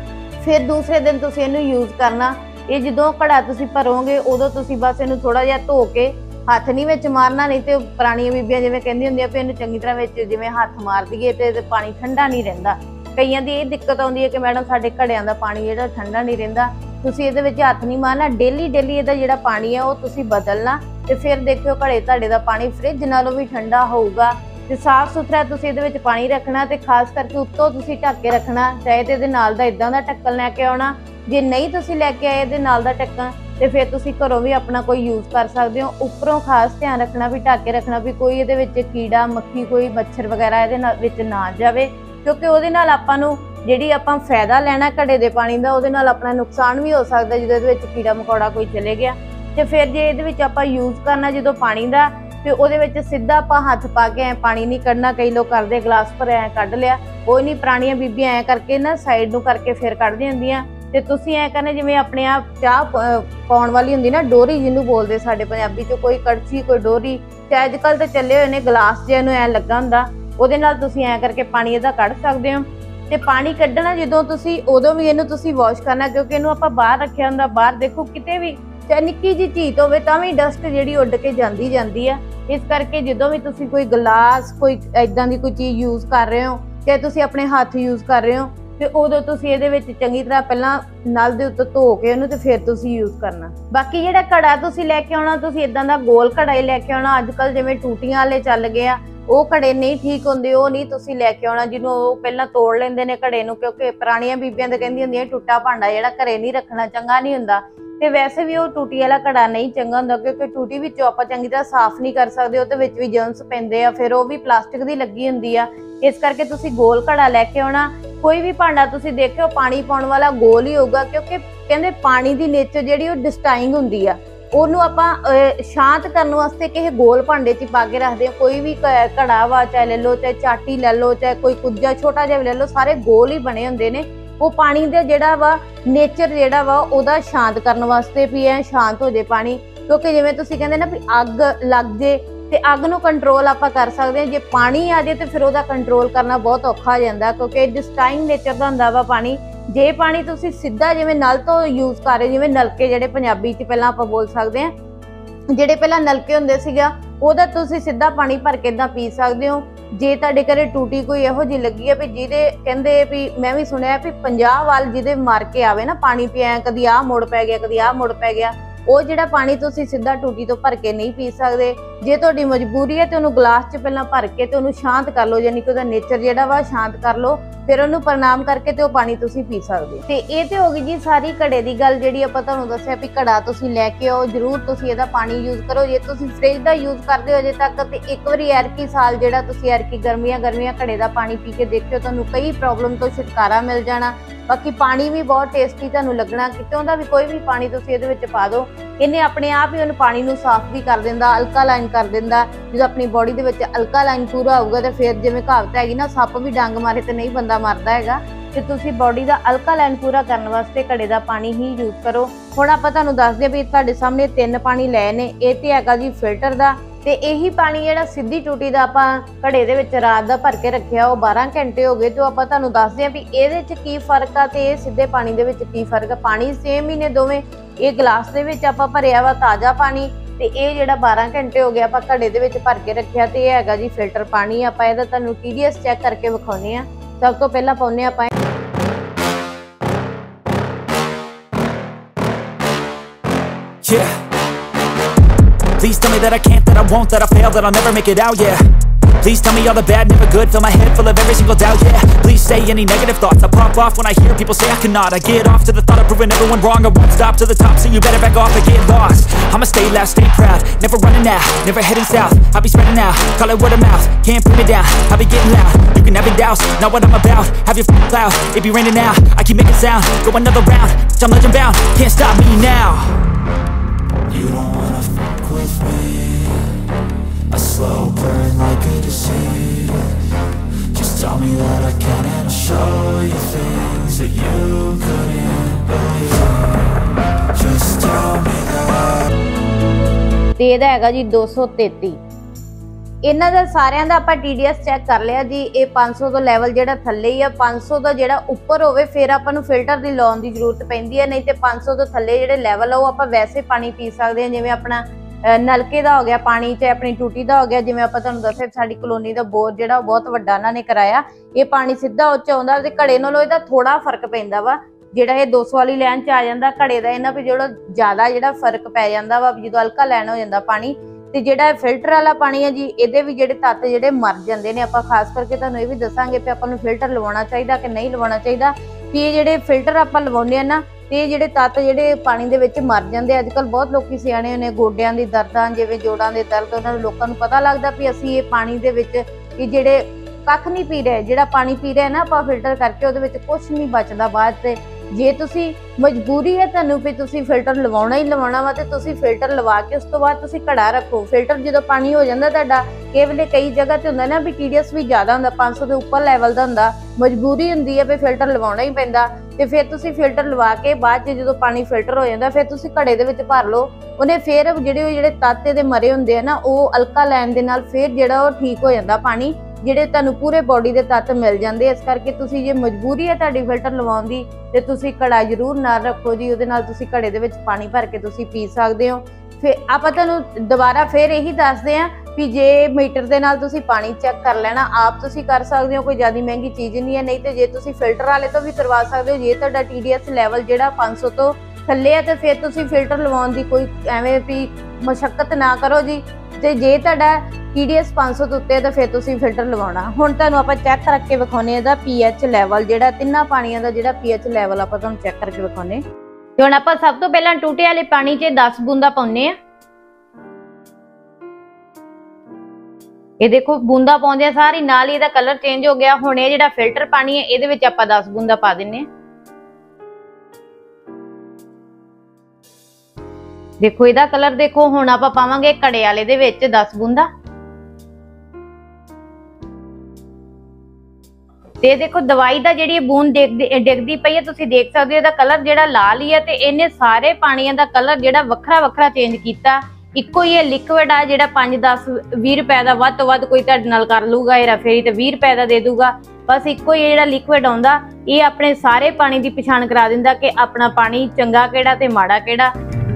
S1: फिर दूसरे दिन तुसीं इहनूं यूज़ करना। ये जो घड़ा तुसीं भरोगे उदों तुसीं बस इहनूं थोड़ा जिहा धो के हत्थ नहीं विच मारना, नहीं तो पुरानियां बीबियां जिवें कहंदियां हुंदियां भी इहनूं चंगी तरह विच जिवें हत्थ मार दईए ते पानी ठंडा नहीं रहिंदा। कईयां दी ये दिक्कत आउंदी है कि मैडम साडे घड़ियां दा पानी जिहड़ा ठंडा नहीं रहिंदा, तुसीं इहदे विच हत्थ नहीं मारना, डेली डेली इहदा जिहड़ा पानी है वो तुसीं बदलना, ते फिर देखियो घड़े तुहाडे दा पानी फ्रिज नालों भी ठंडा होऊगा। ते साफ सुथरा तुसीं इहदे विच पानी रखना, ते खास करके उत्तों तुसीं ढक के रखना, चाहे ते इहदे नाल दा इदां दा ढक्कन लैके आउणा, जे नहीं तुसीं लैके आए इहदे नाल दा ढक्कन ते फिर तुसीं घरों भी अपना कोई यूज़ कर सकदे हो। उपरों खास ध्यान रखना भी ढक के रखना भी कोई इहदे विच कीड़ा मक्खी कोई मच्छर वगैरह इहदे नाल विच ना जावे, क्योंकि उहदे नाल आपां नूं जिहड़ी आपां फायदा लैना घड़े दे पानी दा उहदे नाल अपना नुकसान भी हो सकदा जदों इहदे विच कीड़ा मकोड़ा कोई चले गया। ते फिर जे इहदे विच आपां यूज़ करना जदों पानी दा ते उहदे विच सिद्धा आपां हत्थ पा के ऐ पानी नहीं कढना, कई लोग करदे गलास भर ऐ कढ लिया, कोई नहीं, पुरानियां बीबियां ऐ करके ना साइड नूं करके फिर कढदियां हुंदियां। ते तुसीं ऐ करना जिवें अपने आप चाह पाउण वाली हुंदी ना डोरी जिहनूं बोलदे साडे पंजाबी च, कोई कड़छी कोई डोरी, ते अजकल ते चले होए ने गलास जिहा नूं ऐ लग्गा हुंदा, उहदे नाल तुसीं ऐ करके पानी इहदा कढ सकदे हो। ਤੇ ਪਾਣੀ ਕੱਢਣਾ ਜਦੋਂ ਤੁਸੀਂ ਉਦੋਂ ਵੀ ਇਹਨੂੰ ਤੁਸੀਂ ਵਾਸ਼ ਕਰਨਾ, ਕਿਉਂਕਿ ਇਹਨੂੰ ਆਪਾਂ ਬਾਹਰ ਰੱਖਿਆ ਹੁੰਦਾ। ਬਾਹਰ ਦੇਖੋ ਕਿਤੇ ਵੀ ਚਾਹੇ ਨਿੱਕੀ ਜਿਹੀ ਚੀਜ਼ ਹੋਵੇ ਤਾਂ ਵੀ ਡਸਟ ਜਿਹੜੀ ਉੱਡ ਕੇ ਜਾਂਦੀ ਜਾਂਦੀ ਆ। ਇਸ ਕਰਕੇ ਜਦੋਂ ਵੀ ਤੁਸੀਂ ਕੋਈ ਗਲਾਸ ਕੋਈ ਇਦਾਂ ਦੀ ਕੋਈ ਚੀਜ਼ ਯੂਜ਼ ਕਰ ਰਹੇ ਹੋ, ਚਾਹੇ ਤੁਸੀਂ ਆਪਣੇ ਹੱਥ ਯੂਜ਼ ਕਰ ਰਹੇ ਹੋ, ਤੇ ਉਦੋਂ ਤੁਸੀਂ ਇਹਦੇ ਵਿੱਚ ਚੰਗੀ ਤਰ੍ਹਾਂ ਪਹਿਲਾਂ ਨਲ ਦੇ ਉੱਤੇ ਧੋ ਕੇ ਉਹਨੂੰ ਤੇ ਫਿਰ ਤੁਸੀਂ ਯੂਜ਼ ਕਰਨਾ। ਬਾਕੀ ਜਿਹੜਾ ਘੜਾ ਤੁਸੀਂ ਲੈ ਕੇ ਆਉਣਾ, ਤੁਸੀਂ ਇਦਾਂ ਦਾ ਗੋਲ ਘੜਾ ਹੀ ਲੈ ਕੇ ਆਉਣਾ। ਅੱਜ ਕੱਲ ਜਿਵੇਂ ਟੂਟੀਆਂ ਵਾਲੇ ਚੱਲ ਗਏ ਆ, ਉਹ ਘੜੇ ਨਹੀਂ ਠੀਕ ਹੁੰਦੇ, ਉਹ ਨਹੀਂ ਤੁਸੀਂ ਲੈ ਕੇ ਆਉਣਾ, ਜਿਹਨੂੰ ਉਹ ਪਹਿਲਾਂ ਤੋੜ ਲੈਂਦੇ ਨੇ ਘੜੇ ਨੂੰ, ਕਿਉਂਕਿ ਪੁਰਾਣੀਆਂ ਬੀਬੀਆਂ ਤਾਂ ਕਹਿੰਦੀਆਂ ਹੁੰਦੀਆਂ ਟੁੱਟਾ ਭਾਂਡਾ ਜਿਹੜਾ ਘਰੇ ਨਹੀਂ ਰੱਖਣਾ, ਚੰਗਾ ਨਹੀਂ ਹੁੰਦਾ। ਤੇ ਵੈਸੇ ਵੀ ਉਹ ਟੂਟੀ ਵਾਲਾ ਘੜਾ ਨਹੀਂ ਚੰਗਾ ਹੁੰਦਾ, ਕਿਉਂਕਿ ਟੂਟੀ ਵਿੱਚੋਂ ਆਪਾਂ ਚੰਗੀ ਤਰ੍ਹਾਂ ਸਾਫ਼ ਨਹੀਂ ਕਰ ਸਕਦੇ, ਉਹਦੇ ਵਿੱਚ ਵੀ ਜਰਮਸ ਪੈਂਦੇ ਆ, ਫਿਰ ਉਹ ਵੀ ਪਲਾਸਟਿਕ ਦੀ ਲੱਗੀ ਹੁੰਦੀ ਆ। ਇਸ ਕਰਕੇ ਤੁਸੀਂ ਗੋਲ ਘੜਾ ਲੈ ਕੇ ਆਉਣਾ। ਕੋਈ ਵੀ ਭਾਂਡਾ ਤੁਸੀਂ ਦੇਖਿਓ ਪਾਣੀ ਪਾਉਣ ਵਾਲਾ ਗੋਲ ਹੀ ਹੋਊਗਾ, ਕਿਉਂਕਿ ਕਹਿੰਦੇ ਪਾਣੀ ਦੀ ਨੇਚਰ ਜਿਹੜੀ ਉਹ ਡਿਸਟਾਈਂਗ ਹੁੰਦੀ ਆ, ਉਹਨੂੰ ਆਪਾਂ ਸ਼ਾਂਤ ਕਰਨ ਵਾਸਤੇ ਕਿਸੇ ਗੋਲ ਭਾਂਡੇ 'ਚ ਪਾ ਕੇ ਰੱਖਦੇ ਹਾਂ। ਕੋਈ ਵੀ ਘੜਾ ਵਾ, ਚਾਹੇ ਲੈ ਲਓ, ਚਾਹੇ ਚਾਟੀ ਲੈ ਲਓ, ਚਾਹੇ ਕੋਈ ਕੁੱਜਾ ਛੋਟਾ ਜਿਹਾ ਵੀ ਲੈ ਲਓ, ਸਾਰੇ ਗੋਲ ਹੀ ਬਣੇ ਹੁੰਦੇ ਨੇ। ਉਹ ਪਾਣੀ ਦਾ ਜਿਹੜਾ ਵਾ ਨੇਚਰ ਜਿਹੜਾ ਵਾ ਉਹਦਾ ਸ਼ਾਂਤ ਕਰਨ ਵਾਸਤੇ ਵੀ ਐ ਸ਼ਾਂਤ ਹੋ ਜੇ ਪਾਣੀ। ਕਿਉਂਕਿ ਜਿਵੇਂ ਤੁਸੀਂ ਕਹਿੰਦੇ ਨਾ ਵੀ ਅੱਗ ਲੱਗ ਜੇ ਤੇ ਅੱਗ ਨੂੰ ਕੰਟਰੋਲ ਆਪਾਂ ਕਰ ਸਕਦੇ ਹਾਂ, ਜੇ ਪਾਣੀ ਆ ਜੇ ਤੇ ਫਿਰ ਉਹਦਾ ਕੰਟਰੋਲ ਕਰਨਾ ਬਹੁਤ ਔਖਾ ਹੋ ਜਾਂਦਾ, ਕਿਉਂਕਿ ਡਿਸਟਾਈਨ ਨੇਚਰ ਦਾ ਹੁੰਦਾ ਵਾ ਪਾਣੀ। ਜੇ ਪਾਣੀ ਤੁਸੀਂ ਸਿੱਧਾ ਜਿਵੇਂ ਨਲ ਤੋਂ ਯੂਜ਼ ਕਰ ਰਹੇ, ਜਿਵੇਂ ਨਲਕੇ ਜਿਹੜੇ ਪੰਜਾਬੀ 'ਚ ਪਹਿਲਾਂ ਆਪਾਂ ਬੋਲ ਸਕਦੇ ਹਾਂ, ਜਿਹੜੇ ਪਹਿਲਾਂ ਨਲਕੇ ਹੁੰਦੇ ਸੀਗਾ, ਉਹਦਾ ਤੁਸੀਂ ਸਿੱਧਾ ਪਾਣੀ ਭਰ ਕੇ ਏਦਾਂ ਪੀ ਸਕਦੇ ਹੋ। ਜੇ ਤੁਹਾਡੇ ਘਰੇ ਟੂਟੀ ਕੋਈ ਇਹੋ ਜਿਹੀ ਲੱਗੀ ਆ ਵੀ ਜਿਹਦੇ ਕਹਿੰਦੇ ਵੀ, ਮੈਂ ਵੀ ਸੁਣਿਆ ਵੀ ਪੰਜਾਹ ਵਾਲ ਜਿਹਦੇ ਮਾਰ ਕੇ ਆਵੇ ਨਾ ਪਾਣੀ ਪਿਆ, ਕਦੀ ਆਹ ਮੁੜ ਪੈ ਗਿਆ, ਕਦੀ ਆਹ ਮੁੜ ਪੈ ਗਿਆ, ਉਹ ਜਿਹੜਾ ਪਾਣੀ ਤੁਸੀਂ ਸਿੱਧਾ ਟੂਟੀ ਤੋਂ ਭਰ ਕੇ ਨਹੀਂ ਪੀ ਸਕਦੇ। ਜੇ ਤੁਹਾਡੀ ਮਜਬੂਰੀ ਹੈ ਤੇ ਉਹਨੂੰ ਗਲਾਸ 'ਚ ਪਹਿਲਾਂ ਭਰ ਕੇ ਤੇ ਉਹਨੂੰ ਸ਼ਾਂਤ ਕਰ ਲਓ, ਯਾਨੀ ਕਿ ਉਹਦਾ ਨੇਚਰ ਜਿਹੜਾ ਵਾ ਸ਼ਾਂਤ ਕਰ ਲਓ, ਫਿਰ ਉਹਨੂੰ ਪ੍ਰਣਾਮ ਕਰਕੇ ਤੇ ਉਹ ਪਾਣੀ ਤੁਸੀਂ ਪੀ ਸਕਦੇ। ਤੇ ਇਹ ਤੇ ਹੋ ਗਈ ਜੀ ਸਾਰੀ ਘੜੇ ਦੀ ਗੱਲ, ਜਿਹੜੀ ਆਪਾਂ ਤੁਹਾਨੂੰ ਦੱਸਿਆ ਵੀ ਘੜਾ ਤੁਸੀਂ ਲੈ ਕੇ ਆਓ, ਜ਼ਰੂਰ ਤੁਸੀਂ ਇਹਦਾ ਪਾਣੀ ਯੂਜ਼ ਕਰੋ। ਜੇ ਤੁਸੀਂ ਫ੍ਰਿਜ ਦਾ ਯੂਜ਼ ਕਰਦੇ ਹੋ ਅਜੇ ਤੱਕ, ਤੇ ਇੱਕ ਵਾਰੀ ਐਰਕੀ ਸਾਲ ਜਿਹੜਾ ਤੁਸੀਂ ਐਰਕੀ ਗਰਮੀਆਂ ਗਰਮੀਆਂ ਘੜੇ ਦਾ ਪਾਣੀ ਪੀ ਕੇ ਦੇਖਿਓ, ਤੁਹਾਨੂੰ ਕਈ ਪ੍ਰੋਬਲਮ ਤੋਂ ਛੁਟਕਾਰਾ ਮਿਲ ਜਾਣਾ। ਬਾਕੀ ਪਾਣੀ ਵੀ ਬਹੁਤ ਟੇਸਟੀ ਤੁਹਾਨੂੰ ਲੱਗਣਾ, ਕਿਤੋਂ ਦਾ ਵੀ ਕੋਈ ਵੀ ਪਾਣੀ ਤੁਸੀਂ ਇਹਦੇ ਵਿੱਚ ਪਾ ਦਿਓ, ਇਹਨੇ ਆਪਣੇ ਆਪ ਹੀ ਉਹਨੂੰ ਪਾਣੀ ਨੂੰ ਸਾਫ਼ ਵੀ ਕਰ ਦਿੰਦਾ, ਅਲਕਾਲਾਈਨ ਕਰ ਦਿੰਦਾ। ਜਦੋਂ ਆਪਣੀ ਬੋਡੀ ਦੇ ਵਿੱਚ ਅਲਕਾਲਾਈਨ ਪੂਰਾ ਹੋਊਗਾ ਤੇ ਫਿਰ ਜਿਵੇਂ ਕਹਾਵਤ ਹੈਗੀ ਨਾ, ਸੱਪ ਵੀ ਡੰਗ ਮਾਰੇ ਤੇ ਨਹੀਂ ਬੰਦਾ ਮਰਦਾ ਹੈਗਾ, ਤੇ ਤੁਸੀਂ ਬੋਡੀ ਦਾ ਅਲਕਾਲਾਈਨ ਪੂਰਾ ਕਰਨ ਵਾਸਤੇ ਘੜੇ ਦਾ ਪਾਣੀ ਹੀ ਯੂਜ਼ ਕਰੋ। ਹੁਣ ਆਪਾਂ ਤੁਹਾਨੂੰ ਦੱਸਦੇ ਵੀ ਤੁਹਾਡੇ ਸਾਹਮਣੇ ਤਿੰਨ ਪਾਣੀ ਲਏ ਨੇ। ਇਹ ਤੇ ਹੈਗਾ ਜੀ ਫਿਲਟਰ ਦਾ, ਤੇ ਇਹੀ ਪਾਣੀ ਜਿਹੜਾ ਸਿੱਧੀ ਟੂਟੀ ਦਾ ਆਪਾਂ ਘੜੇ ਦੇ ਵਿੱਚ ਰਾਤ ਦਾ ਭਰ ਕੇ ਰੱਖਿਆ, ਉਹ ਬਾਰਾਂ ਘੰਟੇ ਹੋ ਗਏ। ਤੇ ਆਪਾਂ ਤੁਹਾਨੂੰ ਦੱਸਦੇ ਆ ਵੀ ਇਹਦੇ 'ਚ ਕੀ ਫਰਕ ਆ ਤੇ ਇਹ ਸਿੱਧੇ ਪਾਣੀ ਦੇ ਵਿੱਚ ਕੀ ਫਰਕ ਆ। ਪਾਣੀ ਸੇਮ ਹੀ ਨੇ ਦੋਵੇਂ। ਇਹ ਗਲਾਸ ਦੇ ਵਿੱਚ ਆਪਾਂ ਭਰਿਆ ਵਾ ਤਾਜ਼ਾ ਪਾਣੀ, ਤੇ ਇਹ ਜਿਹੜਾ ਬਾਰਾਂ ਘੰਟੇ ਹੋ ਗਏ ਆਪਾਂ ਘੜੇ ਦੇ ਵਿੱਚ ਭਰ ਕੇ ਰੱਖਿਆ, ਤੇ ਇਹ ਹੈਗਾ ਜੀ ਫਿਲਟਰ ਪਾਣੀ। ਆਪਾਂ ਇਹਦਾ ਤੁਹਾਨੂੰ ਟੀ ਡੀ ਐਸ ਚੈੱਕ ਕਰਕੇ ਵਿਖਾਉਂਦੇ ਆ। ਸਭ ਤੋਂ ਪਹਿਲਾਂ ਪਾਉਂਦੇ ਆਪਾਂ
S2: Yeah. Please tell me that I can't, that I won't, that I fail, that I'll never make it out, yeah. Please tell me all the bad, never good, fill my head full of every single doubt, yeah. Please say any negative thoughts, I pop off when I hear people say I cannot. I get off to the thought of proving everyone wrong, I won't stop to the top, so you better back off and get lost. I'ma stay loud, stay proud, never running out, never heading south. I'll be spreading out, call it word of mouth, can't put me down, I'll be getting loud. You can have it doubts, not what I'm about, have your f***ing cloud, it be raining now. I keep making sound, go another round, I'm legend bound, can't stop me now. You don't wanna fuck with me, a slow burn like a disease. Just tell me that I can and I'll show you things that you couldn't believe. Just tell me that.
S1: ਤੇ ਇਹਦਾ ਹੈਗਾ ਜੀ ਦੋ ਸੌ ਤੇਤੀ। ਇਹਨਾਂ ਦਾ ਸਾਰਿਆਂ ਦਾ ਆਪਾਂ ਟੀ ਡੀ ਐਸ ਚੈੱਕ ਕਰ ਲਿਆ ਜੀ। ਇਹ ਪੰਜ ਸੌ ਤੋਂ ਲੈਵਲ ਜਿਹੜਾ ਥੱਲੇ ਹੀ ਆ, ਪੰਜ ਸੌ ਦਾ ਜਿਹੜਾ ਉੱਪਰ ਹੋਵੇ ਫਿਰ ਆਪਾਂ ਨੂੰ ਫਿਲਟਰ ਦੀ ਲਾਉਣ ਦੀ ਜ਼ਰੂਰਤ ਪੈਂਦੀ ਹੈ, ਨਹੀਂ ਤੇ ਪੰਜ ਸੌ ਤੋਂ ਥੱਲੇ ਜਿਹੜੇ ਲੈਵਲ ਆ ਉਹ ਆਪਾਂ ਵੈਸੇ ਪਾਣੀ ਪੀ ਸਕਦੇ ਹਾਂ। ਜਿਵੇਂ ਆਪਣਾ ਨਲਕੇ ਦਾ ਹੋ ਗਿਆ ਪਾਣੀ, ਚਾਹੇ ਆਪਣੀ ਟੂਟੀ ਦਾ ਹੋ ਗਿਆ। ਜਿਵੇਂ ਆਪਾਂ ਤੁਹਾਨੂੰ ਦੱਸਿਆ ਸਾਡੀ ਕਲੋਨੀ ਦਾ ਬੋਰ ਜਿਹੜਾ ਬਹੁਤ ਵੱਡਾ ਉਹਨਾਂ ਨੇ ਕਰਾਇਆ, ਇਹ ਪਾਣੀ ਸਿੱਧਾ ਉੱਚ ਆਉਂਦਾ, ਤੇ ਘੜੇ ਨਾਲੋਂ ਇਹਦਾ ਥੋੜਾ ਫਰਕ ਪੈਂਦਾ ਵਾ। ਜਿਹੜਾ ਇਹ ਦੋ ਸੌ ਵਾਲੀ ਲਾਈਨ 'ਚ ਆ ਜਾਂਦਾ ਘੜੇ ਦਾ, ਇਹਨਾਂ ਵੀ ਜਿਹੜਾ ਜ਼ਿਆਦਾ ਜਿਹੜਾ ਫਰਕ ਪੈ ਜਾਂਦਾ ਵਾ ਜਦੋਂ ਹਲਕਾ ਲੈਣ ਹੋ ਜਾਂਦਾ ਪਾਣੀ। ਤੇ ਜਿਹੜਾ ਫਿਲਟਰ ਵਾਲਾ ਪਾਣੀ ਹੈ ਜੀ, ਇਹਦੇ ਵੀ ਜਿਹੜੇ ਤੱਤ ਜਿਹੜੇ ਮਰ ਜਾਂਦੇ ਨੇ। ਆਪਾਂ ਖਾਸ ਕਰਕੇ ਤੁਹਾਨੂੰ ਇਹ ਵੀ ਦੱਸਾਂਗੇ ਕਿ ਆਪਾਂ ਨੂੰ ਫਿਲਟਰ ਲਵਾਉਣਾ ਚਾਹੀਦਾ ਕਿ ਨਹੀਂ ਲਵਾਉਣਾ ਚਾਹੀਦਾ। ਕਿ ਇਹ ਜਿਹੜੇ ਫਿਲਟਰ ਆਪਾਂ ਲਵਾਉਂਦੇ ਆ ਨਾ, ਤੇ ਇਹ ਜਿਹੜੇ ਤੱਤ ਜਿਹੜੇ ਪਾਣੀ ਦੇ ਵਿੱਚ ਮਰ ਜਾਂਦੇ। ਅੱਜ ਕੱਲ੍ਹ ਬਹੁਤ ਲੋਕੀ ਸਿਆਣੇ ਨੇ, ਗੋਡਿਆਂ ਦੀ ਦਰਦਾਂ, ਜਿਵੇਂ ਜੋੜਾਂ ਦੇ ਦਰਦ, ਉਹਨਾਂ ਨੂੰ ਲੋਕਾਂ ਨੂੰ ਪਤਾ ਲੱਗਦਾ ਵੀ ਅਸੀਂ ਇਹ ਪਾਣੀ ਦੇ ਵਿੱਚ ਇਹ ਜਿਹੜੇ ਕੱਖ ਨਹੀਂ ਪੀ ਰਹੇ, ਜਿਹੜਾ ਪਾਣੀ ਪੀ ਰਹੇ ਨਾ ਆਪਾਂ ਫਿਲਟਰ ਕਰਕੇ, ਉਹਦੇ ਵਿੱਚ ਕੁਛ ਨਹੀਂ ਬਚਦਾ ਬਾਅਦ। ਤੇ ਜੇ ਤੁਸੀਂ ਮਜਬੂਰੀ ਹੈ ਤੁਹਾਨੂੰ ਵੀ ਤੁਸੀਂ ਫਿਲਟਰ ਲਵਾਉਣਾ ਹੀ ਲਵਾਉਣਾ ਵਾ, ਤੇ ਤੁਸੀਂ ਫਿਲਟਰ ਲਵਾ ਕੇ ਉਸ ਤੋਂ ਬਾਅਦ ਤੁਸੀਂ ਘੜਾ ਰੱਖੋ। ਫਿਲਟਰ ਜਦੋਂ ਪਾਣੀ ਹੋ ਜਾਂਦਾ ਤੁਹਾਡਾ, ਕਈ ਵੇਲੇ ਕਈ ਜਗ੍ਹਾ ਤੇ ਹੁੰਦਾ ਨਾ ਵੀ ਟੀ ਡੀ ਐਸ ਵੀ ਜ਼ਿਆਦਾ ਹੁੰਦਾ, ਪੰਜ ਸੌ ਦੇ ਉੱਪਰ ਲੈਵਲ ਦਾ ਹੁੰਦਾ, ਮਜਬੂਰੀ ਹੁੰਦੀ ਹੈ ਵੀ ਫਿਲਟਰ ਲਵਾਉਣਾ ਹੀ ਪੈਂਦਾ। ਤੇ ਫਿਰ ਤੁਸੀਂ ਫਿਲਟਰ ਲਵਾ ਕੇ ਬਾਅਦ 'ਚ ਜਦੋਂ ਪਾਣੀ ਫਿਲਟਰ ਹੋ ਜਾਂਦਾ, ਫਿਰ ਤੁਸੀਂ ਘੜੇ ਦੇ ਵਿੱਚ ਭਰ ਲਓ। ਉਹਨੇ ਫਿਰ ਜਿਹੜੇ ਜਿਹੜੇ ਤੱਤ ਇਹਦੇ ਮਰੇ ਹੁੰਦੇ ਆ ਨਾ, ਉਹ ਹਲਕਾ ਲੈਣ ਦੇ ਨਾਲ ਫਿਰ ਜਿਹੜਾ ਉਹ ਠੀਕ ਹੋ ਜਾਂਦਾ ਪਾਣੀ। ਜਿਹੜੇ ਤੁਹਾਨੂੰ ਪੂਰੇ ਬੋਡੀ ਦੇ ਤੱਤ ਮਿਲ ਜਾਂਦੇ। ਇਸ ਕਰਕੇ ਤੁਸੀਂ ਜੇ ਮਜਬੂਰੀ ਹੈ ਤੁਹਾਡੀ ਫਿਲਟਰ ਲਵਾਉਣ ਦੀ ਤੇ ਤੁਸੀਂ ਘੜਾ ਜ਼ਰੂਰ ਨਾਲ ਰੱਖੋ ਜੀ, ਉਹਦੇ ਨਾਲ ਤੁਸੀਂ ਘੜੇ ਦੇ ਵਿੱਚ ਪਾਣੀ ਭਰ ਕੇ ਤੁਸੀਂ ਪੀ ਸਕਦੇ ਹੋ। ਫਿਰ ਆਪਾਂ ਤੁਹਾਨੂੰ ਦੁਬਾਰਾ ਫਿਰ ਇਹੀ ਦੱਸਦੇ ਹਾਂ ਵੀ ਜੇ ਮੀਟਰ ਦੇ ਨਾਲ ਤੁਸੀਂ ਪਾਣੀ ਚੈੱਕ ਕਰ ਲੈਣਾ ਆਪ ਤੁਸੀਂ ਕਰ ਸਕਦੇ ਹੋ, ਕੋਈ ਜ਼ਿਆਦਾ ਮਹਿੰਗੀ ਚੀਜ਼ ਨਹੀਂ ਹੈ। ਨਹੀਂ ਤੇ ਜੇ ਤੁਸੀਂ ਫਿਲਟਰ ਵਾਲੇ ਤੋਂ ਵੀ ਕਰਵਾ ਸਕਦੇ ਹੋ। ਜੇ ਤੁਹਾਡਾ ਟੀ ਡੀ ਐਸ ਲੈਵਲ ਜਿਹੜਾ ਪੰਜ ਸੌ ਤੋਂ ਥੱਲੇ ਆ ਤੇ ਫਿਰ ਤੁਸੀਂ ਫਿਲਟਰ ਲਵਾਉਣ ਦੀ ਕੋਈ ਐਵੇਂ ਵੀ ਮਸ਼ੱਕਤ ਨਾ ਕਰੋ ਜੀ। ਤੇ ਜੇ ਤੁਹਾਡਾ ਟੀ ਡੀ ਐਸ ਪੰਜ ਸੌ ਤੋਂ ਉੱਤੇ ਤਾਂ ਫਿਰ ਤੁਸੀਂ ਫਿਲਟਰ ਲਵਾਉਣਾ। ਹੁਣ ਤੁਹਾਨੂੰ ਆਪਾਂ ਚੈੱਕ ਕਰਕੇ ਵਿਖਾਉਣੇ ਇਹਦਾ ਪੀ ਐਚ ਲੈਵਲ, ਜਿਹੜਾ ਤਿੰਨਾਂ ਪਾਣੀਆਂ ਦਾ ਜਿਹੜਾ ਪੀ ਐਚ ਲੈਵਲ ਆਪਾਂ ਤੁਹਾਨੂੰ ਚੈੱਕ ਕਰਕੇ ਵਿਖਾਉਣੇ। ਤੇ ਹੁਣ ਆਪਾਂ ਸਭ ਤੋਂ ਪਹਿਲਾਂ ਟੂਟੇ ਵਾਲੇ ਪਾਣੀ 'ਚ ਦਸ ਬੂੰਦਾਂ ਪਾਉਣੇ ਆ। ਇਹ ਦੇਖੋ ਬੂੰਦਾਂ ਪਾਉਂਦੇ ਆ ਸਾਰੀ ਨਾਲ ਹੀ ਇਹਦਾ ਕਲਰ ਚੇਂਜ ਹੋ ਗਿਆ। ਹੁਣ ਇਹ ਜਿਹੜਾ ਫਿਲਟਰ ਪਾਣੀ ਹੈ ਇਹਦੇ ਵਿੱਚ ਆਪਾਂ ਦਸ ਬੂੰਦਾਂ ਪਾ ਦਿੰਨੇ ਆ। ਦੇਖੋ ਇਹਦਾ ਕਲਰ ਦੇਖੋ। ਹੁਣ ਆਪਾਂ ਪਾਵਾਂਗੇ ਘੜੇ ਵਾਲੇ ਦੇ ਵਿੱਚ ਦਸ ਬੂੰਦਾਂ। ਤੇ ਦੇਖੋ ਦਵਾਈ ਦਾ ਜਿਹੜੀ ਬੂੰਦ ਡਿੱਗਦੀ ਪਈ ਹੈ ਤੁਸੀਂ ਦੇਖ ਸਕਦੇ ਹੋ ਇਹਦਾ ਕਲਰ ਜਿਹੜਾ ਲਾਲ ਹੀ ਹੈ ਤੇ ਇਹਨੇ ਸਾਰੇ ਪਾਣੀਆਂ ਦਾ ਕਲਰ ਜਿਹੜਾ ਵੱਖਰਾ ਵੱਖਰਾ ਚੇਂਜ ਕੀਤਾ। ਇੱਕੋ ਹੀ ਇਹ ਲਿਕਵਿਡ ਆ ਜਿਹੜਾ ਪੰਜ ਦਸ ਵੀਹ ਰੁਪਏ ਦਾ ਵੱਧ ਤੋਂ ਵੱਧ ਕੋਈ ਤੁਹਾਡੇ ਨਾਲ ਕਰ ਲੂਗਾ ਇਹ ਰਫੇਰੀ ਤੇ ਵੀਹ ਰੁਪਏ ਦਾ ਦੇ ਦੂਗਾ। ਬਸ ਇੱਕੋ ਹੀ ਜਿਹੜਾ ਲਿਕਵਿਡ ਆਉਂਦਾ ਇਹ ਆਪਣੇ ਸਾਰੇ ਪਾਣੀ ਦੀ ਪਛਾਣ ਕਰਾ ਦਿੰਦਾ ਕਿ ਆਪਣਾ ਪਾਣੀ ਚੰਗਾ ਕਿਹੜਾ ਤੇ ਮਾੜਾ ਕਿਹੜਾ।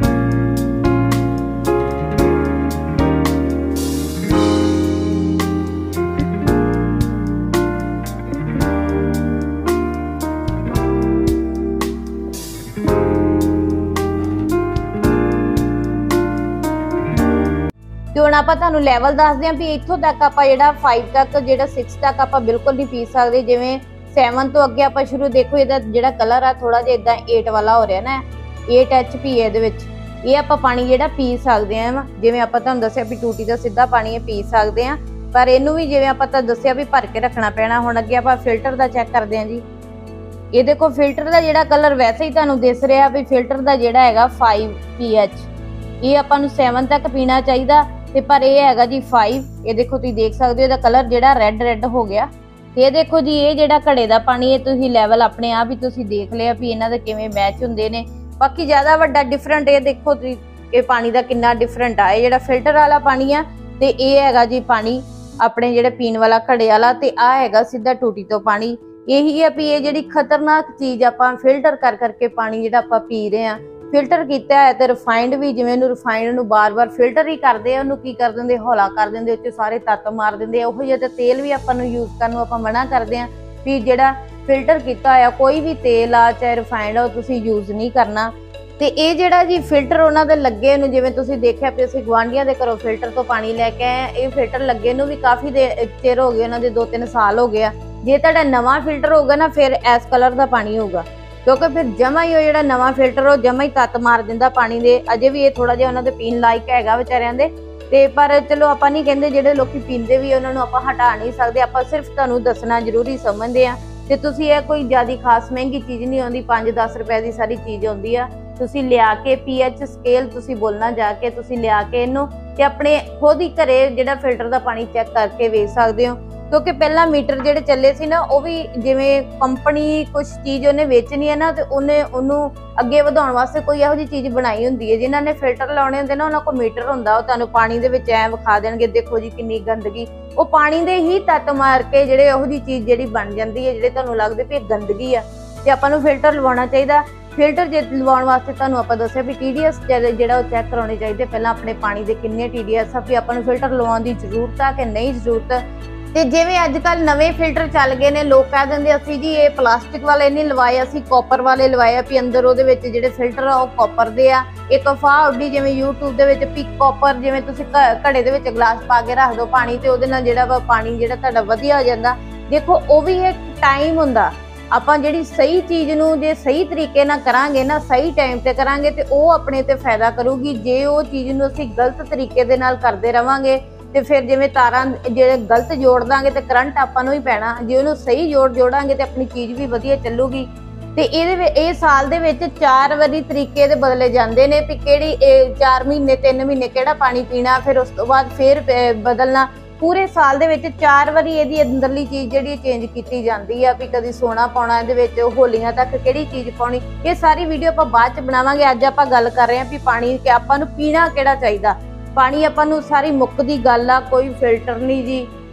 S1: ਤੇ ਹੁਣ ਆਪਾਂ ਤੁਹਾਨੂੰ ਲੈਵਲ ਦੱਸਦੇ ਹਾਂ ਵੀ ਇੱਥੋਂ ਤੱਕ ਆਪਾਂ ਜਿਹੜਾ ਪੰਜ ਤੱਕ ਜਿਹੜਾ ਛੇ ਤੱਕ ਆਪਾਂ ਬਿਲਕੁਲ ਨਹੀਂ ਪੀ ਸਕਦੇ। ਜਿਵੇਂ ਸੱਤ ਤੋਂ ਅੱਗੇ ਆਪਾਂ ਸ਼ੁਰੂ ਦੇਖੋ ਇਹਦਾ ਜਿਹੜਾ ਕਲਰ ਆ ਥੋੜਾ ਜਿਹਾ ਇਦਾਂ ਅੱਠ ਵਾਲਾ ਹੋ ਰਿਹਾ ਨਾ, ਅੱਠ ਐਚ ਪੀ ਇਹਦੇ ਵਿੱਚ। ਇਹ ਆਪਾਂ ਪਾਣੀ ਜਿਹੜਾ ਪੀ ਸਕਦੇ ਆ। ਜਿਵੇਂ ਆਪਾਂ ਤੁਹਾਨੂੰ ਦੱਸਿਆ ਵੀ ਟੂਟੀ ਦਾ ਸਿੱਧਾ ਪਾਣੀ ਇਹ ਪੀ ਸਕਦੇ ਆ, ਪਰ ਇਹਨੂੰ ਵੀ ਜਿਵੇਂ ਆਪਾਂ ਤੁਹਾਨੂੰ ਦੱਸਿਆ ਵੀ ਭਰ ਕੇ ਰੱਖਣਾ ਪੈਣਾ। ਹੁਣ ਅੱਗੇ ਆਪਾਂ ਫਿਲਟਰ ਦਾ ਚੈੱਕ ਕਰਦੇ ਹਾਂ ਜੀ। ਇਹ ਦੇਖੋ ਫਿਲਟਰ ਦਾ ਜਿਹੜਾ ਕਲਰ ਵੈਸੇ ਹੀ ਤੁਹਾਨੂੰ ਦਿਸ ਰਿਹਾ ਵੀ ਫਿਲਟਰ ਦਾ ਜਿਹੜਾ ਹੈਗਾ ਪੰਜ ਪੀ ਐਚ। ਇਹ ਆਪਾਂ ਨੂੰ ਸੱਤ ਤੱਕ ਪੀਣਾ ਚਾਹੀਦਾ ਤੇ ਪਰ ਇਹ ਹੈਗਾ ਜੀ ਪੰਜ। ਇਹ ਦੇਖੋ ਤੁਸੀਂ ਦੇਖ ਸਕਦੇ ਹੋ ਇਹਦਾ ਕਲਰ ਜਿਹੜਾ ਰੈੱਡ ਰੈੱਡ ਹੋ ਗਿਆ। ਤੇ ਇਹ ਦੇਖੋ ਜੀ ਇਹ ਜਿਹੜਾ ਘੜੇ ਦਾ ਪਾਣੀ ਇਹ ਤੁਸੀਂ ਲੈਵਲ ਆਪਣੇ ਆਪ ਹੀ ਤੁਸੀਂ ਦੇਖ ਲਿਆ ਵੀ ਇਹਨਾਂ ਦੇ ਕਿਵੇਂ ਮੈਚ ਹੁੰਦੇ ਨੇ। ਬਾਕੀ ਜ਼ਿਆਦਾ ਵੱਡਾ ਡਿਫਰੈਂਟ ਇਹ ਦੇਖੋ ਤੁਸੀਂ ਇਹ ਪਾਣੀ ਦਾ ਕਿੰਨਾ ਡਿਫਰੈਂਟ ਆ। ਇਹ ਜਿਹੜਾ ਫਿਲਟਰ ਵਾਲਾ ਪਾਣੀ ਆ ਤੇ ਇਹ ਹੈਗਾ ਜੀ ਪਾਣੀ ਆਪਣੇ ਜਿਹੜੇ ਪੀਣ ਵਾਲਾ ਘੜੇ ਵਾਲਾ, ਤੇ ਆ ਹੈਗਾ ਸਿੱਧਾ ਟੂਟੀ ਤੋਂ ਪਾਣੀ। ਇਹੀ ਆ ਵੀ ਇਹ ਜਿਹੜੀ ਖਤਰਨਾਕ ਚੀਜ਼ ਆਪਾਂ ਫਿਲਟਰ ਕਰ ਕਰਕੇ ਪਾਣੀ ਜਿਹੜਾ ਆਪਾਂ ਪੀ ਰਹੇ ਆ, ਫਿਲਟਰ ਕੀਤਾ ਹੈ ਤੇ ਰਿਫਾਈਨਡ ਵੀ ਜਿਵੇਂ ਇਹਨੂੰ ਰਿਫਾਈਨਡ ਨੂੰ ਬਾਰ-ਬਾਰ ਫਿਲਟਰ ਹੀ ਕਰਦੇ ਆ, ਉਹਨੂੰ ਕੀ ਕਰ ਦਿੰਦੇ ਹੌਲਾ ਕਰ ਦਿੰਦੇ, ਉੱਚ ਸਾਰੇ ਤੱਤ ਮਾਰ ਦਿੰਦੇ। ਉਹੋ ਜਿਹਾ ਤੇ ਤੇਲ ਵੀ ਆਪਾਂ ਨੂੰ ਯੂਜ਼ ਕਰਨ ਨੂੰ ਆਪਾਂ ਮਨਾ ਕਰਦੇ ਆ ਵੀ ਜਿਹੜਾ ਫਿਲਟਰ ਕੀਤਾ ਹੋਇਆ ਕੋਈ ਵੀ ਤੇਲ ਆ ਚਾਹੇ ਰਿਫਾਈਨਡ ਆ ਉਹ ਤੁਸੀਂ ਯੂਜ਼ ਨਹੀਂ ਕਰਨਾ। ਤੇ ਇਹ ਜਿਹੜਾ ਜੀ ਫਿਲਟਰ ਉਹਨਾਂ ਦੇ ਲੱਗੇ ਨੂੰ ਜਿਵੇਂ ਤੁਸੀਂ ਦੇਖਿਆ ਵੀ ਅਸੀਂ ਗੁਆਂਢੀਆਂ ਦੇ ਘਰੋਂ ਫਿਲਟਰ ਤੋਂ ਪਾਣੀ ਲੈ ਕੇ ਆਏ। ਇਹ ਫਿਲਟਰ ਲੱਗੇ ਨੂੰ ਵੀ ਕਾਫੀ ਦੇ ਚਿਰ ਹੋ ਗਏ, ਉਹਨਾਂ ਦੇ ਦੋ ਤਿੰਨ ਸਾਲ ਹੋ ਗਿਆ। ਜੇ ਤੁਹਾਡਾ ਨਵਾਂ ਫਿਲਟਰ ਹੋਊਗਾ ਨਾ ਫਿਰ ਇਸ ਕਲਰ ਦਾ ਪਾਣੀ ਹੋਊਗਾ, ਕਿਉਂਕਿ ਫਿਰ ਜਮਾ ਹੀ ਉਹ ਜਿਹੜਾ ਨਵਾਂ ਫਿਲਟਰ ਉਹ ਜਮਾ ਹੀ ਤੱਤ ਮਾਰ ਦਿੰਦਾ ਪਾਣੀ ਦੇ। ਅਜੇ ਵੀ ਇਹ ਥੋੜਾ ਜਿਹਾ ਉਹਨਾਂ ਦੇ ਪੀਣ ਲਾਇਕ ਹੈਗਾ ਵਿਚਾਰਿਆਂ ਦੇ, ਤੇ ਪਰ ਚਲੋ ਆਪਾਂ ਨਹੀਂ ਕਹਿੰਦੇ ਜਿਹੜੇ ਲੋਕੀ ਪੀਂਦੇ ਵੀ ਉਹਨਾਂ ਨੂੰ ਆਪਾਂ ਹਟਾ ਨਹੀਂ ਸਕਦੇ। ਆਪਾਂ ਸਿਰਫ ਤੁਹਾਨੂੰ ਦੱਸਣਾ ਜ਼ਰੂਰੀ ਸਮਝਦੇ ਆ। ਤੇ ਤੁਸੀਂ ਇਹ ਕੋਈ ਜ਼ਿਆਦਾ ਖਾਸ ਮਹਿੰਗੀ ਚੀਜ਼ ਨਹੀਂ ਆਉਂਦੀ, ਪੰਜ ਦਸ ਰੁਪਏ ਦੀ ਸਾਰੀ ਚੀਜ਼ ਆਉਂਦੀ ਆ। ਤੁਸੀਂ ਲਿਆ ਕੇ ਪੀ ਐਚ ਸਕੇਲ ਤੁਸੀਂ ਬੋਲਣਾ ਜਾ ਕੇ ਤੁਸੀਂ ਲਿਆ ਕੇ ਇਹਨੂੰ ਤੇ ਆਪਣੇ ਖੁਦ ਹੀ ਘਰੇ ਜਿਹੜਾ ਫਿਲਟਰ ਦਾ ਪਾਣੀ ਚੈੱਕ ਕਰਕੇ ਵੇਖ ਸਕਦੇ ਹੋ। ਕਿਉਂਕਿ ਪਹਿਲਾਂ ਮੀਟਰ ਜਿਹੜੇ ਚੱਲੇ ਸੀ ਨਾ ਉਹ ਵੀ ਜਿਵੇਂ ਕੰਪਨੀ ਕੁਝ ਚੀਜ਼ ਉਹਨੇ ਵੇਚਣੀ ਹੈ ਨਾ ਤੇ ਉਹਨੇ ਉਹਨੂੰ ਅੱਗੇ ਵਧਾਉਣ ਵਾਸਤੇ ਕੋਈ ਇਹੋ ਜਿਹੀ ਚੀਜ਼ ਬਣਾਈ ਹੁੰਦੀ ਹੈ। ਜਿਨ੍ਹਾਂ ਨੇ ਫਿਲਟਰ ਲਾਉਣੇ ਹੁੰਦੇ ਨਾ ਉਹਨਾਂ ਕੋਲ ਮੀਟਰ ਹੁੰਦਾ, ਉਹ ਤੁਹਾਨੂੰ ਪਾਣੀ ਦੇ ਵਿੱਚ ਐ ਵਿਖਾ ਦੇਣਗੇ ਦੇਖੋ ਜੀ ਕਿੰਨੀ ਗੰਦਗੀ। ਉਹ ਪਾਣੀ ਦੇ ਹੀ ਤੱਤ ਮਾਰ ਕੇ ਜਿਹੜੇ ਇਹੋ ਜਿਹੀ ਚੀਜ਼ ਜਿਹੜੀ ਬਣ ਜਾਂਦੀ ਹੈ, ਜਿਹੜੇ ਤੁਹਾਨੂੰ ਲੱਗਦੇ ਵੀ ਇਹ ਗੰਦਗੀ ਆ। ਤੇ ਆਪਾਂ ਨੂੰ ਫਿਲਟਰ ਲਵਾਉਣਾ ਚਾਹੀਦਾ। ਫਿਲਟਰ ਜੇ ਲਵਾਉਣ ਵਾਸਤੇ ਤੁਹਾਨੂੰ ਆਪਾਂ ਦੱਸਿਆ ਵੀ ਟੀ ਡੀ ਐਸ ਜਿਹੜਾ ਉਹ ਚੈੱਕ ਕਰਾਉਣੇ ਚਾਹੀਦੇ ਪਹਿਲਾਂ ਆਪਣੇ ਪਾਣੀ ਦੇ ਕਿੰਨੇ ਟੀ ਡੀ ਐਸ ਆ, ਵੀ ਆਪਾਂ ਨੂੰ ਫਿਲਟਰ ਲਵਾਉਣ ਦੀ ਜ਼ਰੂਰਤ ਆ ਕਿ ਨਹੀਂ ਜ਼ਰੂਰਤ। ਤੇ ਜਿਵੇਂ ਅੱਜ ਕੱਲ ਨਵੇਂ ਫਿਲਟਰ ਚੱਲ ਗਏ ਨੇ, ਲੋਕ ਕਹਿ ਦਿੰਦੇ ਅਸੀਂ ਜੀ ਇਹ ਪਲਾਸਟਿਕ ਵਾਲੇ ਨਹੀਂ ਲਵਾਏ, ਅਸੀਂ ਕਾਪਰ ਵਾਲੇ ਲਵਾਏ ਆ, ਵੀ ਅੰਦਰ ਉਹਦੇ ਵਿੱਚ ਜਿਹੜੇ ਫਿਲਟਰ ਆ ਉਹ ਕਾਪਰ ਦੇ ਆ। ਇੱਕ ਅਫਵਾਹ ਉੱਡੀ ਜਿਵੇਂ YouTube ਦੇ ਵਿੱਚ ਵੀ ਕਾਪਰ ਜਿਵੇਂ ਤੁਸੀਂ ਘੜੇ ਦੇ ਵਿੱਚ ਗਲਾਸ ਪਾ ਕੇ ਰੱਖ ਦਿਓ ਪਾਣੀ ਤੇ ਉਹਦੇ ਨਾਲ ਜਿਹੜਾ ਵਾ ਪਾਣੀ ਜਿਹੜਾ ਤੁਹਾਡਾ ਵਧੀਆ ਹੋ ਜਾਂਦਾ। ਦੇਖੋ ਉਹ ਵੀ ਇੱਕ ਟਾਈਮ ਹੁੰਦਾ। ਆਪਾਂ ਜਿਹੜੀ ਸਹੀ ਚੀਜ਼ ਨੂੰ ਜੇ ਸਹੀ ਤਰੀਕੇ ਨਾਲ ਕਰਾਂਗੇ ਨਾ, ਸਹੀ ਟਾਈਮ ਤੇ ਕਰਾਂਗੇ ਤੇ ਉਹ ਆਪਣੇ ਤੇ ਫਾਇਦਾ ਕਰੂਗੀ। ਜੇ ਉਹ ਚੀਜ਼ ਨੂੰ ਅਸੀਂ ਗਲਤ ਤਰੀਕੇ ਦੇ ਨਾਲ ਕਰਦੇ ਰਵਾਂਗੇ ਤੇ ਫਿਰ ਜਿਵੇਂ ਤਾਰਾਂ ਜਿਹੜੇ ਗਲਤ ਜੋੜ ਦਾਂਗੇ ਤੇ ਕਰੰਟ ਆਪਾਂ ਨੂੰ ਹੀ ਪੈਣਾ। ਜੇ ਉਹਨੂੰ ਸਹੀ ਜੋੜ ਜੋੜਾਂਗੇ ਤੇ ਆਪਣੀ ਚੀਜ਼ ਵੀ ਵਧੀਆ ਚੱਲੂਗੀ। ਤੇ ਇਹਦੇ ਇਹ ਸਾਲ ਦੇ ਵਿੱਚ ਚਾਰ ਵਾਰੀ ਤਰੀਕੇ ਦੇ ਬਦਲੇ ਜਾਂਦੇ ਨੇ ਵੀ ਕਿਹੜੀ ਚਾਰ ਮਹੀਨੇ ਤਿੰਨ ਮਹੀਨੇ ਕਿਹੜਾ ਪਾਣੀ ਪੀਣਾ, ਫਿਰ ਉਸ ਤੋਂ ਬਾਅਦ ਫਿਰ ਬਦਲਣਾ। ਪੂਰੇ ਸਾਲ ਦੇ ਵਿੱਚ ਚਾਰ ਵਾਰੀ ਇਹਦੀ ਅੰਦਰਲੀ ਚੀਜ਼ ਜਿਹੜੀ ਚੇਂਜ ਕੀਤੀ ਜਾਂਦੀ ਆ, ਵੀ ਕਦੀ ਸੋਨਾ ਪਾਉਣਾ ਇਹਦੇ ਵਿੱਚ, ਹੋਲੀਆਂ ਤੱਕ ਕਿਹੜੀ ਚੀਜ਼ ਪਾਉਣੀ। ਇਹ ਸਾਰੀ ਵੀਡੀਓ ਆਪਾਂ ਬਾਅਦ ਚ ਬਣਾਵਾਂਗੇ। ਅੱਜ ਆਪਾਂ ਗੱਲ ਕਰ ਰਹੇ ਹਾਂ ਵੀ ਪਾਣੀ ਕਿ ਆਪਾਂ ਨੂੰ ਪੀਣਾ ਕਿਹੜਾ ਚਾਹੀਦਾ। ਪਾਣੀ ਆਪਾਂ ਨੂੰ ਸਾਰੀ ਮੁੱਕ ਦੀ ਗੱਲ ਆ, ਕੋਈ ਫਿਲਟਰ ਨਹੀਂ ਜੀ,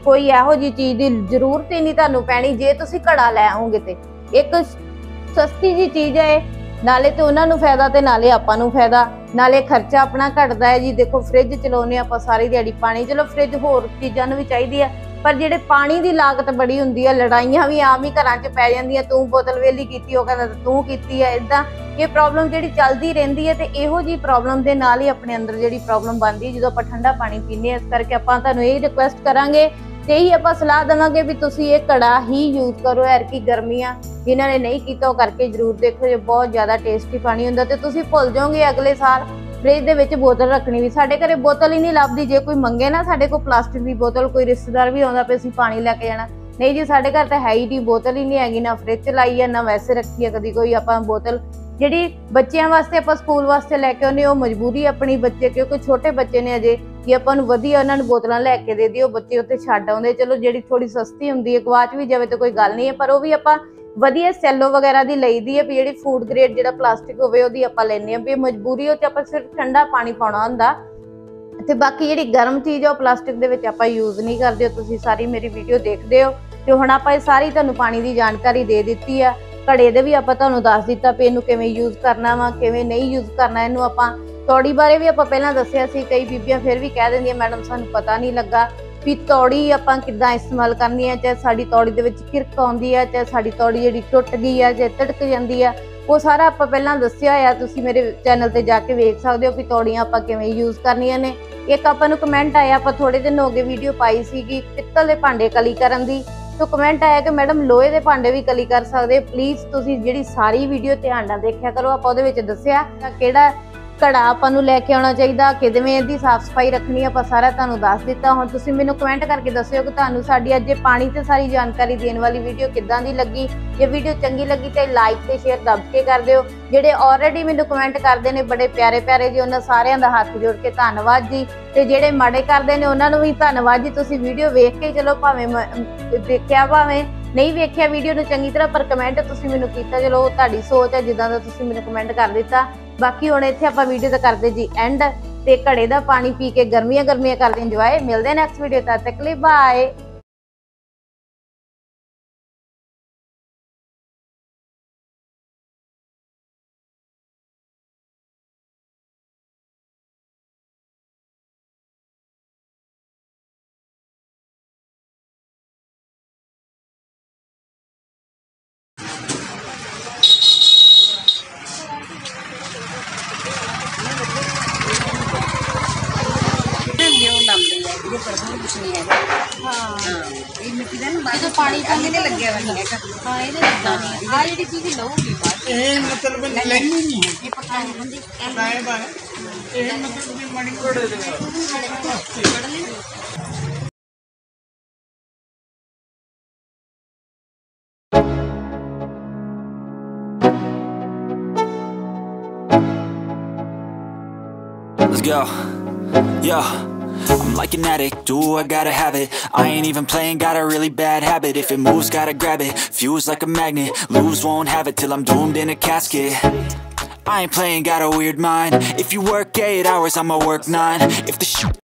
S1: कोई इहो जी चीज़ की जरूरत ही नहीं तुहानू पैनी जे तुसीं घड़ा लै आओगे। तो एक सस्ती जी चीज़ है, नाले तो उन्होंने फायदा तो नाले आपां नूं फायदा, नाले खर्चा अपना घटदा है जी। देखो फ्रिज चलाउने आपां सारी दिहाड़ी पानी, चलो फ्रिज होर चीज़ां नूं भी चाहीदी है, पर जिहड़े पानी की लागत बड़ी हुंदी है, लड़ाइयां भी आम ही घरां च पै जांदियां, तूं बोतल वेली कीती, ओह कहंदा तूं कीती है, इदां ये प्रॉब्लम जिहड़ी चलदी रहिंदी है। ते इहो जी प्रॉब्लम दे नाल ही अपने अंदर जिहड़ी प्रॉब्लम बनदी है जदों आपां ठंडा पानी पीने। इस करके आपां तुहानूं यही रिक्वेस्ट करांगे ते यही आपां सलाह देवांगे भी तुसीं ये घड़ा ही यूज़ करो। ऐरकी गर्मियां जिन्हां ने नहीं कीता करके जरूर देखो, जो बहुत ज़्यादा टेस्टी पानी हुंदा ते तुसीं भुल जाओगे अगले साल फ्रिज दे विच बोतल रखनी भी। साडे घरे बोतल ही नहीं लभदी, जे कोई मंगे ना साडे कोल प्लास्टिक की बोतल, कोई रिश्तेदार भी आउंदा पे असीं पानी लैके जाना, नहीं जी साडे घर तां है ही नहीं, बोतल ही नहीं हैगी, ना फ्रिज च लाई है ना वैसे रखी है कदी कोई आपां बोतल। जिहड़ी बच्चों वास्ते आपां स्कूल वास्ते लैके आउने ओह मजबूरी अपनी बच्चे, क्योंकि छोटे बच्चे ने अजे कि आपां नूं वधिया उन्हां नूं बोतलां लैके दे दिओ, बच्चे उत्ते छड्ड आउंदे। चलो जिहड़ी थोड़ी सस्ती हुंदी है गवाच भी जावे तो कोई गल नहीं है, पर ओह भी आपां वधिया सैलो वगैरह दी लईदी है भी जिहड़ी फूड ग्रेड जिहड़ा प्लास्टिक होवे ओहदी आपां लैंदे आ भी मजबूरी ओह आपां सिर्फ ठंडा पानी पाउणा हुंदा। ते बाकी जिहड़ी गर्म चीज़ है ओह प्लास्टिक दे विच आपां यूज़ नहीं करदे। तुसीं सारी मेरी वीडियो देखदे हो ते हुण आपां इह सारी तुहानूं पानी दी जानकारी दे दित्ती है। घड़े दे भी आपां तुहानूं दस दित्ता भी इहनूं किवें यूज़ करना वा, किवें नहीं यूज़ करना। इहनूं आपां तौड़ी बारे भी आपां पहिलां दस्सिआ सी, कई बीबियां फिर भी कह दिंदियां मैडम सानूं पता नहीं लगा भी तौड़ी आपां किद्दां इस्तेमाल करनी है, चाहे साडी तौड़ी दे विच किरक आउंदी है, चाहे साडी तौड़ी जिहड़ी टुट गई है, चाहे तिड़क जांदी है, वो सारा आपां पहिलां दस्सिआ होया। तुसीं मेरे चैनल ते जाके वेख सकदे हो भी तौड़ियां आपां किवें यूज़ करनियां ने। एक आपां नूं कमेंट आया, आपां थोड़े दिन हो गए वीडियो पाई सीगी पित्तल दे भांडे कली करन दी, तो कमेंट आया कि मैडम लोहे दे भांडे भी कली कर सकदे। प्लीज़ तुसीं जिहड़ी सारी वीडियो ध्यान नाल देखिआ करो। आपां उहदे विच दस्सिआ किहड़ा घड़ा आपां नूं लैके आउणा चाहीदा, किवें इहदी साफ सफाई रखनी आपां सारा तुहानूं दस दित्ता। हुण तुसीं मैनूं कमेंट करके दस्सिओ कि तुहानूं साडी अज्ज पानी ते सारी जानकारी देण वाली वीडियो किद्दां दी लगी। जे वीडियो चंगी लगी तो लाइक ते शेयर दब के कर दिओ। जिहड़े ऑलरेडी मैनूं कमेंट करदे ने बड़े प्यारे प्यारे जी, उन्हां सारिआं दा हत्थ जोड़ के धन्नवाद जी। ते जिहड़े माड़े करदे ने उन्हां नूं भी धन्नवाद जी। तुसीं वीडियो वेख के चलो भावें देखिआ भावें नहीं वेखिआ वीडियो नूं चंगी तरह, पर कमेंट तुसीं मैनूं कीता, चलो ओह तुहाडी सोच है जिद्दां दा तुसीं मैनूं कमेंट कर दित्ता। बाकी हुण इत्थे आपां वीडियो ते करदे जी एंड, ते घड़े दा पानी पी के गर्मियां गर्मियां करदे इंजॉय। मिलदे नैक्सट वीडियो, तद तक लई बाय।
S3: पानी पानी ने लगे हुए हैं। हां ਇਹਦੇ ਲੱਗਾ ਨਹੀਂ ਆ ਜਿਹੜੀ ਚੀਜ਼ ਲਊਗੀ ਬਾਅਦ ਇਹ ਮਤਲਬ ਲੈਣੀ ਨਹੀਂ ਹੈ ਇਹ ਪਕਾਣੀ ਹੁੰਦੀ ਸਾਹਿਬ ਆ ਇਹ ਮਤਲਬ ਦੀ ਮਣੀ ਕੋੜੇ ਦੇ
S2: Let's go, yo. I'm like an addict, do I gotta have it. I ain't even playing, got a really bad habit. If it moves, gotta grab it, fuse like a magnet. Lose, won't have it till I'm doomed in a casket. I ain't playing, got a weird mind. If you work eight hours, I'ma work nine. If the shoot